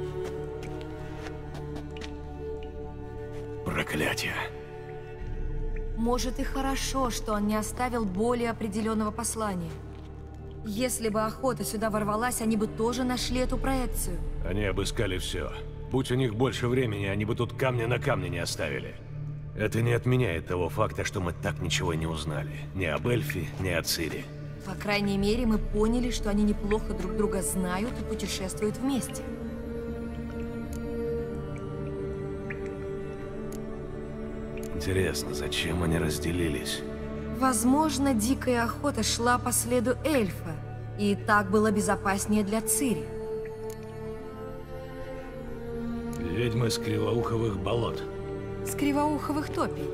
Проклятие. Может и хорошо, что он не оставил более определенного послания. Если бы охота сюда ворвалась, они бы тоже нашли эту проекцию. Они обыскали все. Будь у них больше времени, они бы тут камня на камне не оставили. Это не отменяет того факта, что мы так ничего и не узнали. Ни об Эльфе, ни о Цири. По крайней мере, мы поняли, что они неплохо друг друга знают и путешествуют вместе. Интересно, зачем они разделились? Возможно, дикая охота шла по следу эльфа, и так было безопаснее для Цири. Ведьмы с кривоуховых болот. С кривоуховых топий.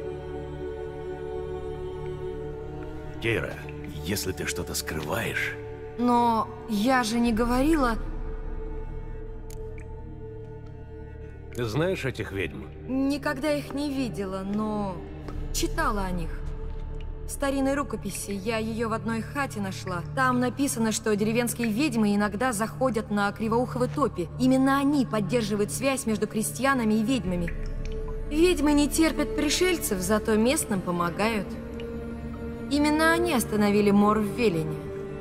Кейра, если ты что-то скрываешь... Но я же не говорила... Ты знаешь этих ведьм? Никогда их не видела, но читала о них. В старинной рукописи я ее в одной хате нашла. Там написано, что деревенские ведьмы иногда заходят на кривоуховые топи. Именно они поддерживают связь между крестьянами и ведьмами. Ведьмы не терпят пришельцев, зато местным помогают. Именно они остановили мор в Велине.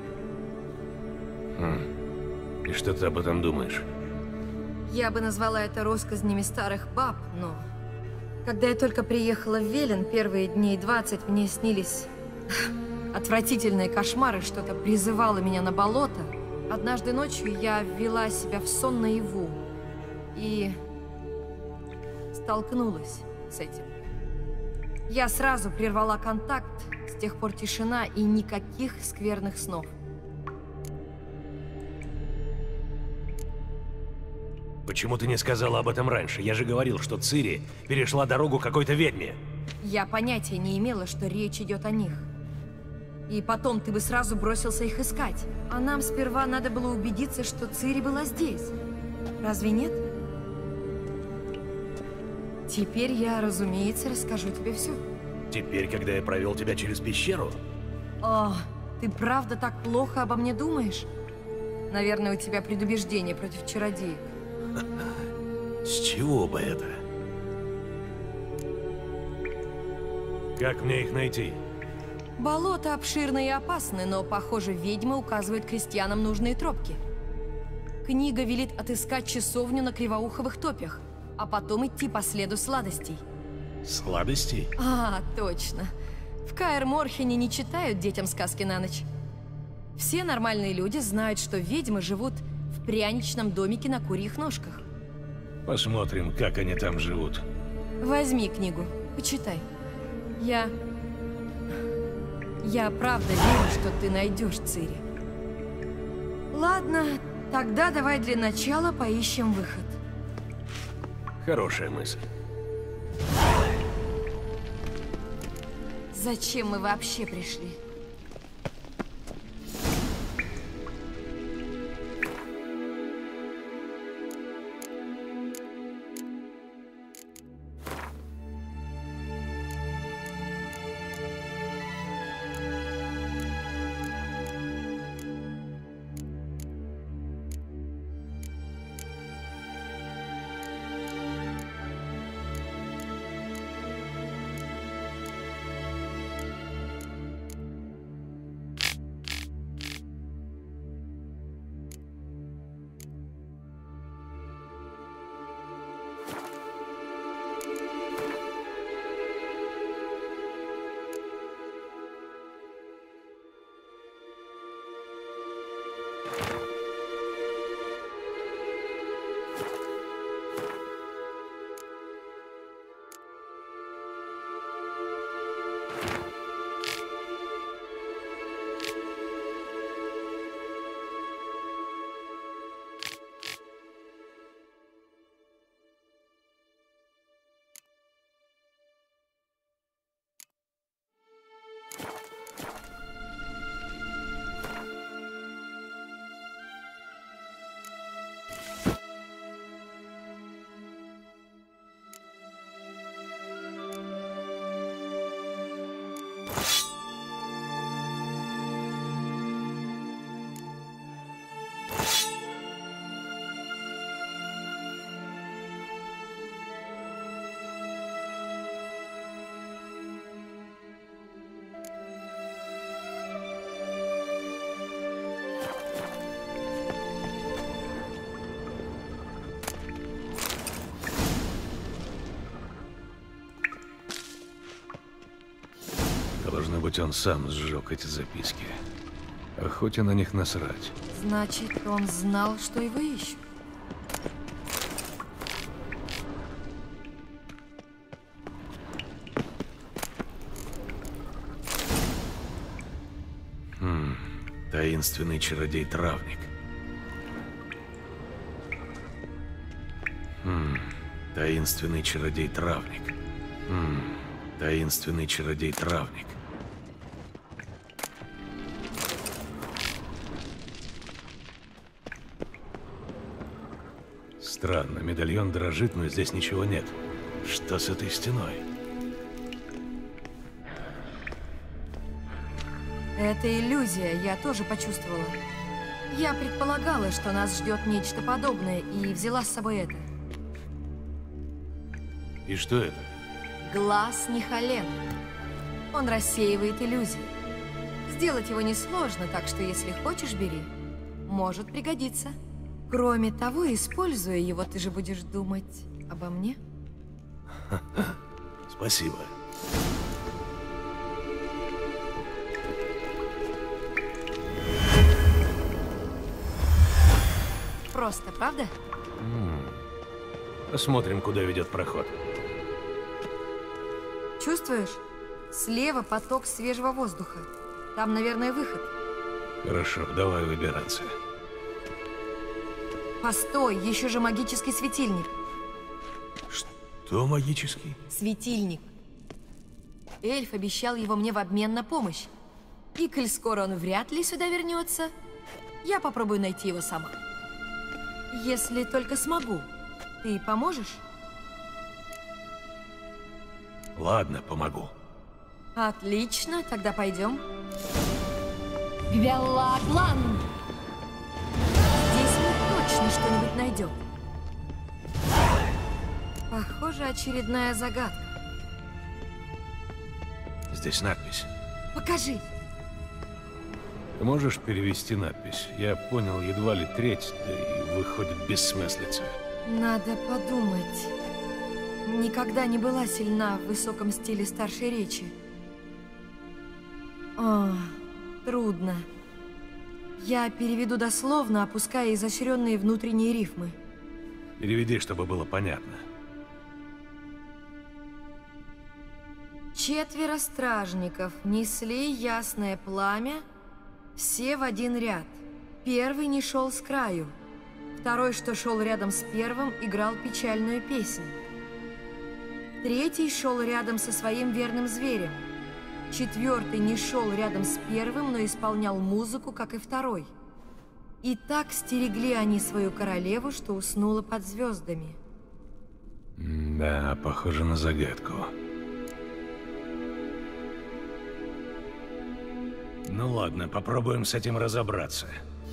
Хм. И что ты об этом думаешь? Я бы назвала это россказнями старых баб, но... Когда я только приехала в Велен, первые дней двадцать мне снились отвратительные кошмары, что-то призывало меня на болото, однажды ночью я ввела себя в сон наяву и столкнулась с этим. Я сразу прервала контакт, с тех пор тишина и никаких скверных снов. Почему ты не сказала об этом раньше? Я же говорил, что Цири перешла дорогу какой-то ведьме. Я понятия не имела, что речь идет о них. И потом ты бы сразу бросился их искать. А нам сперва надо было убедиться, что Цири была здесь. Разве нет? Теперь я, разумеется, расскажу тебе все. Теперь, когда я провел тебя через пещеру? О, ты правда так плохо обо мне думаешь? Наверное, у тебя предубеждение против чародеек. С чего бы это? Как мне их найти? Болото обширно и опасны, но, похоже, ведьмы указывают крестьянам нужные тропки. Книга велит отыскать часовню на Кривоуховых топях, а потом идти по следу сладостей. Сладостей? А, точно. В Каэр-Морхене не читают детям сказки на ночь. Все нормальные люди знают, что ведьмы живут в пряничном домике на курьих ножках. Посмотрим, как они там живут. Возьми книгу, почитай. Я... Я правда верю, что ты найдешь Цири. Ладно, тогда давай для начала поищем выход. Хорошая мысль. Зачем мы вообще пришли? Должно быть, он сам сжег эти записки. Охоте на них насрать. Значит, он знал, что его ищут. Хм, таинственный чародей-травник. Хм, таинственный чародей-травник. Хм, таинственный чародей-травник. Странно, медальон дрожит, но здесь ничего нет. Что с этой стеной? Это иллюзия, я тоже почувствовала. Я предполагала, что нас ждет нечто подобное, и взяла с собой это. И что это? Глаз Нихалена. Он рассеивает иллюзии. Сделать его несложно, так что если хочешь, бери. Может пригодиться. Кроме того, используя его, ты же будешь думать обо мне? Спасибо. просто, правда? М-м. Посмотрим, куда ведет проход. Чувствуешь? Слева поток свежего воздуха. Там, наверное, выход. Хорошо, давай выбираться. Постой, еще же магический светильник. Что магический? Светильник. Эльф обещал его мне в обмен на помощь. И коль скоро он вряд ли сюда вернется, я попробую найти его сама. Если только смогу. Ты поможешь? Ладно, помогу. Отлично, тогда пойдем. Гвеллаглан! Здесь мы точно что-нибудь найдем. Похоже, очередная загадка. Здесь надпись. Покажи. Ты можешь перевести надпись? Я понял едва ли треть, да и выходит бессмыслица. Надо подумать. Никогда не была сильна в высоком стиле старшей речи. О, трудно. Я переведу дословно, опуская изощренные внутренние рифмы. Переведи, чтобы было понятно. Четверо стражников несли ясное пламя, все в один ряд. Первый не шел с краю. Второй, что шел рядом с первым, играл печальную песнь. Третий шел рядом со своим верным зверем. Четвертый не шел рядом с первым, но исполнял музыку, как и второй. И так стерегли они свою королеву, что уснула под звездами. Да, похоже на загадку. Ну ладно, попробуем с этим разобраться.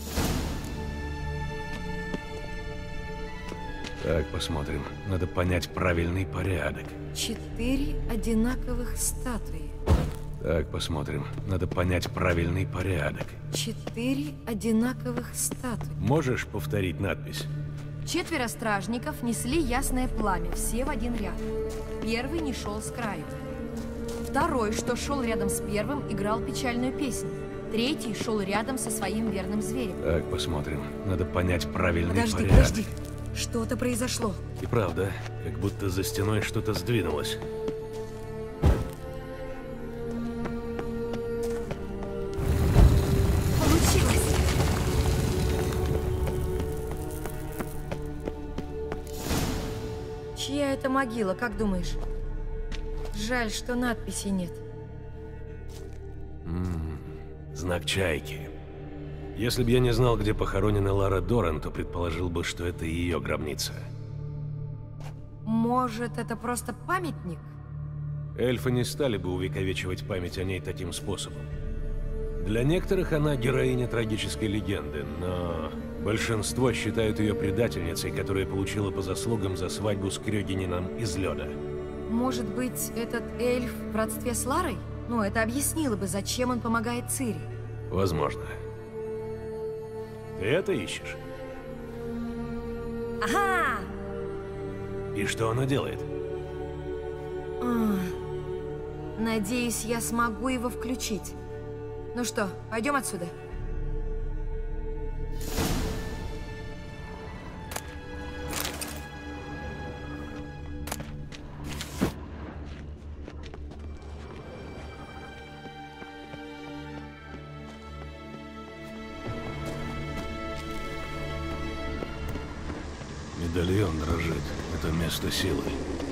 Так, посмотрим. Надо понять правильный порядок. Четыре одинаковых статуи. Так, посмотрим. Надо понять правильный порядок. Четыре одинаковых статуи. Можешь повторить надпись? Четверо стражников несли ясное пламя, все в один ряд. Первый не шел с краю. Второй, что шел рядом с первым, играл печальную песнь. Третий шел рядом со своим верным зверем. Так, посмотрим. Надо понять правильный подожди, порядок. Подожди, подожди. Что-то произошло. И правда, как будто за стеной что-то сдвинулось. Получилось! Чья это могила, как думаешь? Жаль, что надписи нет. М-м, знак чайки. Если бы я не знал, где похоронена Лара Доран, то предположил бы, что это ее гробница. Может, это просто памятник? Эльфы не стали бы увековечивать память о ней таким способом. Для некоторых она героиня трагической легенды, но большинство считают ее предательницей, которая получила по заслугам за свадьбу с Крёгинином из лёда. Может быть, этот эльф в родстве с Ларой? Ну, это объяснило бы, зачем он помогает Цири. Возможно. Ты это ищешь? Ага! И что она делает? А, надеюсь, я смогу его включить. Ну что, пойдем отсюда? Медальон дрожит. Это место силы.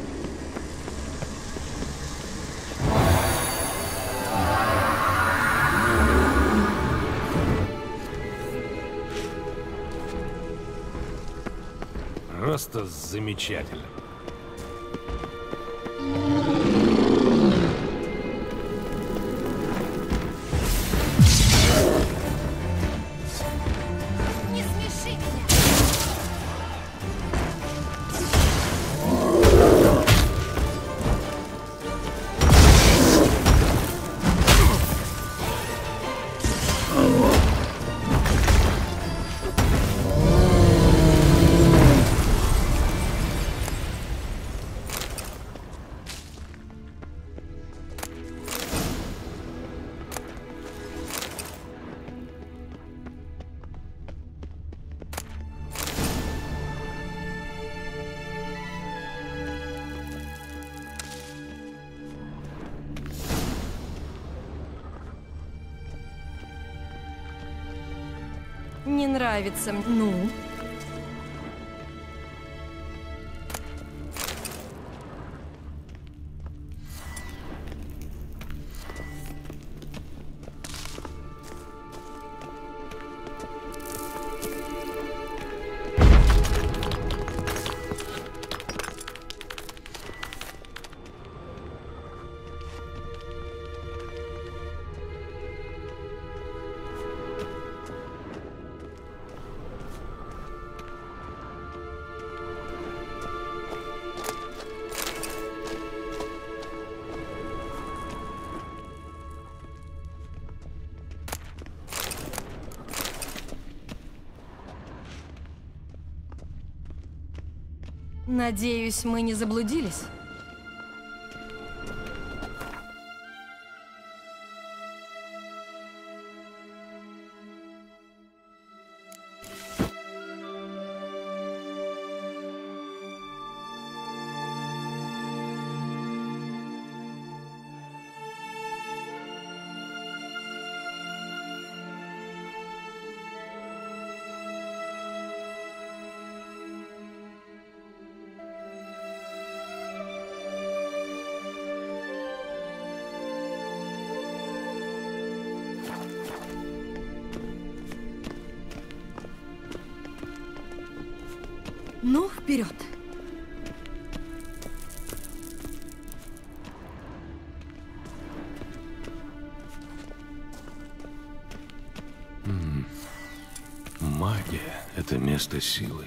Просто замечательно. Не смеши меня! не нравится. Ну? Надеюсь, мы не заблудились? Ну, вперед! М-м. Магия — это место силы.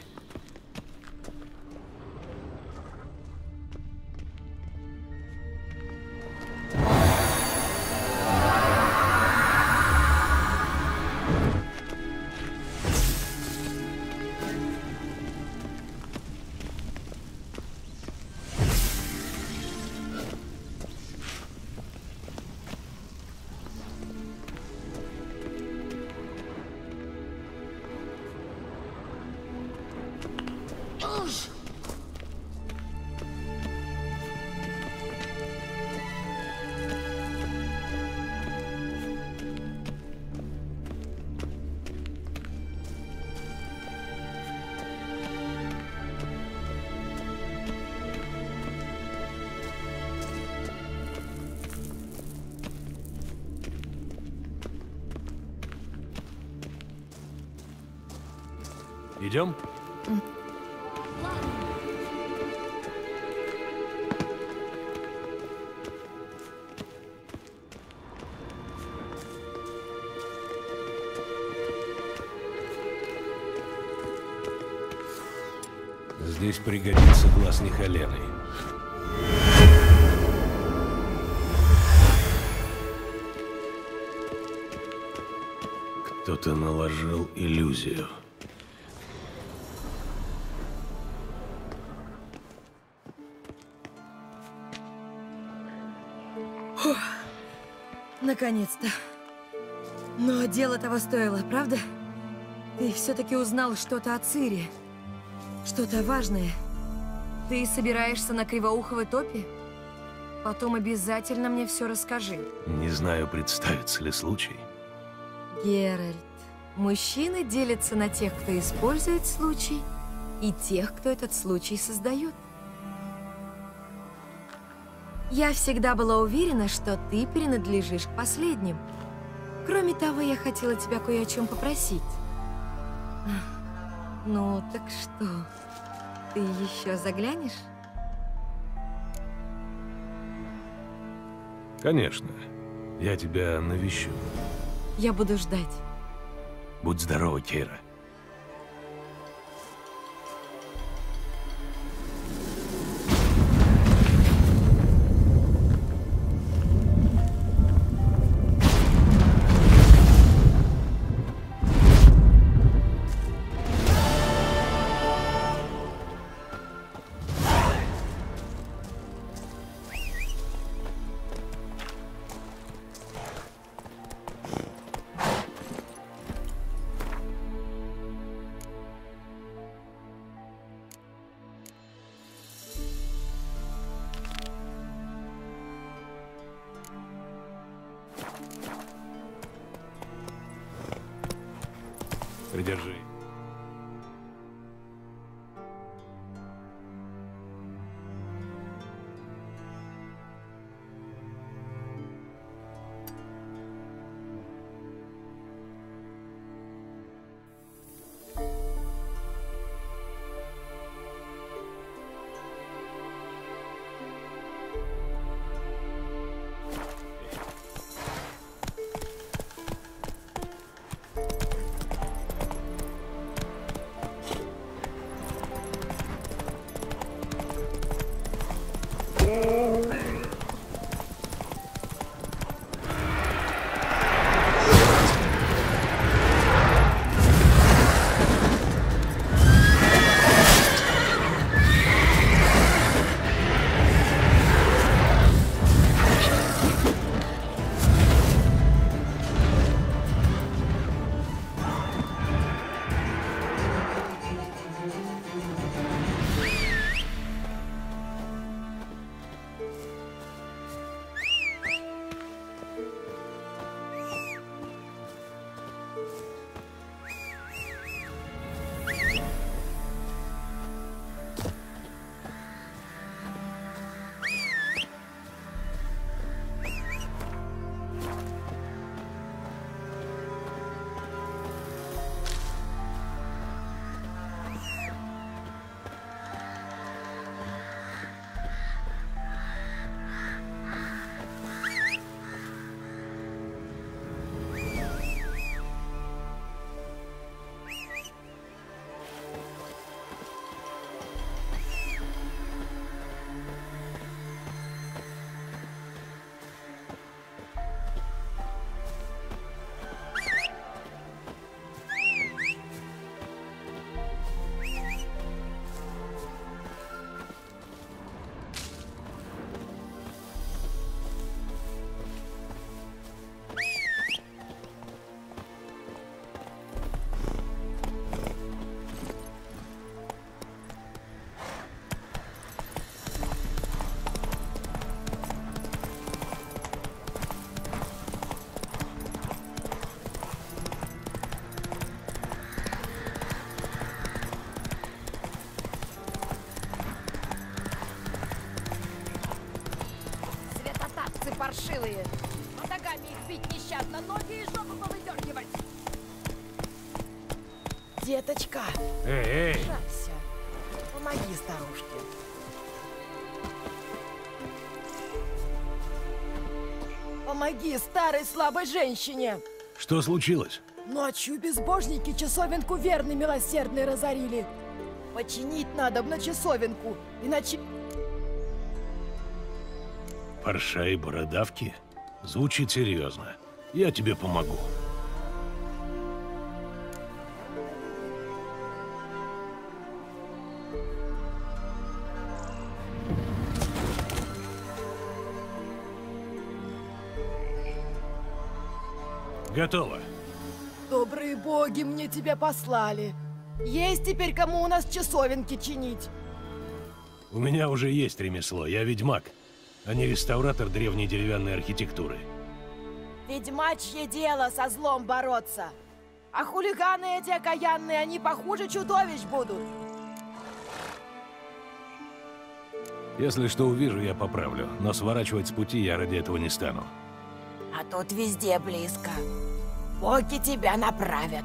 Идем? Здесь пригодится глаз Нихалены. Кто-то наложил иллюзию. Фух, наконец-то. Но дело того стоило, правда? Ты все-таки узнал что-то о Цири. Что-то важное. Ты собираешься на Кривоуховой топе? Потом обязательно мне все расскажи. Не знаю, представится ли случай. Геральт, мужчины делятся на тех, кто использует случай, и тех, кто этот случай создает. Я всегда была уверена, что ты принадлежишь к последним. Кроме того, я хотела тебя кое о чем попросить. Ну, так что, ты еще заглянешь? Конечно. Я тебя навещу. Я буду ждать. Будь здорова, Кейра. Придержи. Паршивые. Но ногами их бить нещадно, ноги и жопу повыдергивать. Деточка, Эй, эй! Жайся. Помоги старушке. Помоги старой слабой женщине. Что случилось? Ночью безбожники часовенку верный милосердный разорили. Починить надо на часовенку, иначе... Парша и бородавки? Звучит серьезно. Я тебе помогу. Готово. Добрые боги мне тебя послали. Есть теперь кому у нас часовенки чинить. У меня уже есть ремесло. Я ведьмак, а не реставратор древней деревянной архитектуры. Ведьмачье дело со злом бороться. А хулиганы эти окаянные, они похуже чудовищ будут. Если что увижу, я поправлю. Но сворачивать с пути я ради этого не стану. А тут везде близко. Боги тебя направят.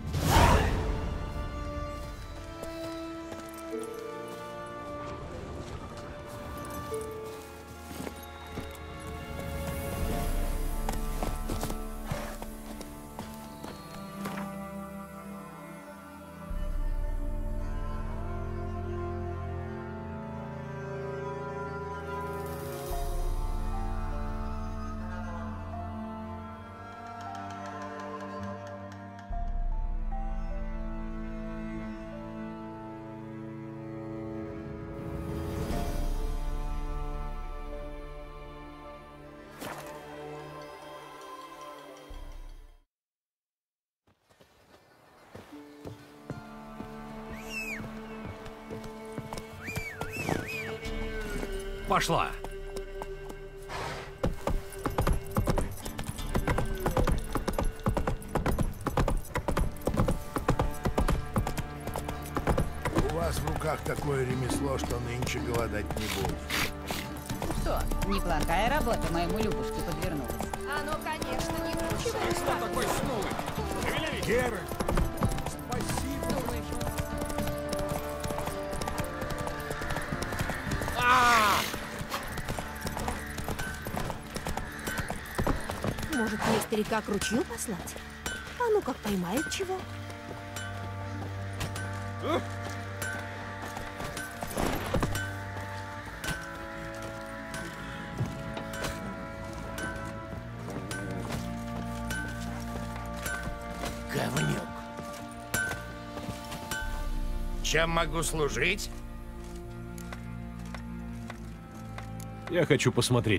Пошла! раз в руках такое ремесло, что нынче голодать не будешь. Что, неплохая работа моему Любушке подвернулась. А ну, конечно, не Что такой смулый? Гера, спасибо. Думаешь? Может, мне старика к ручью послать? А ну как поймает чего? Говнюк. Чем могу служить? Я хочу посмотреть.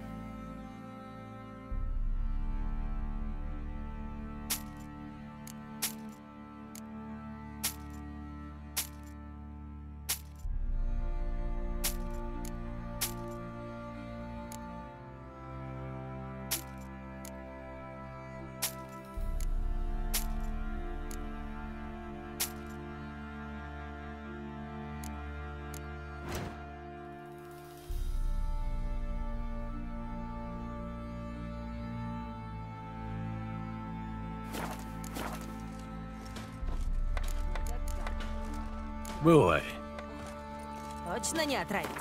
Бывай. Точно не отравитесь?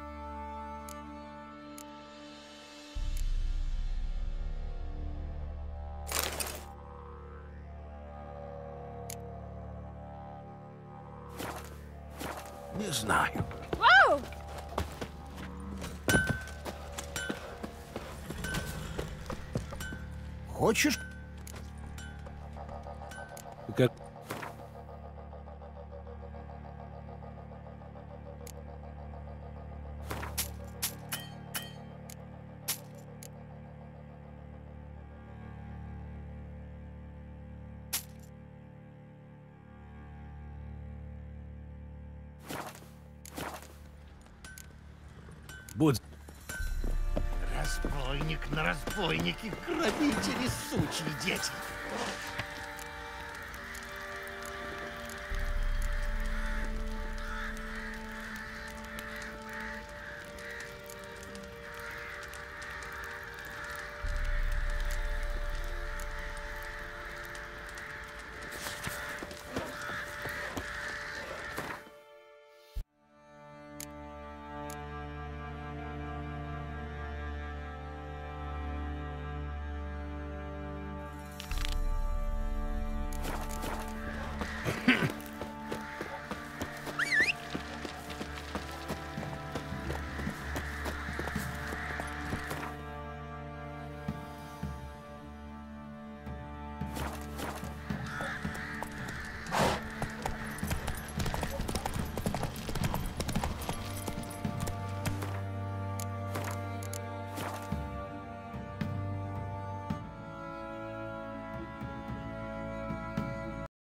Не знаю. Вау! хочешь? Как... Будь... Разбойник на разбойнике, грабители, сучьи дети.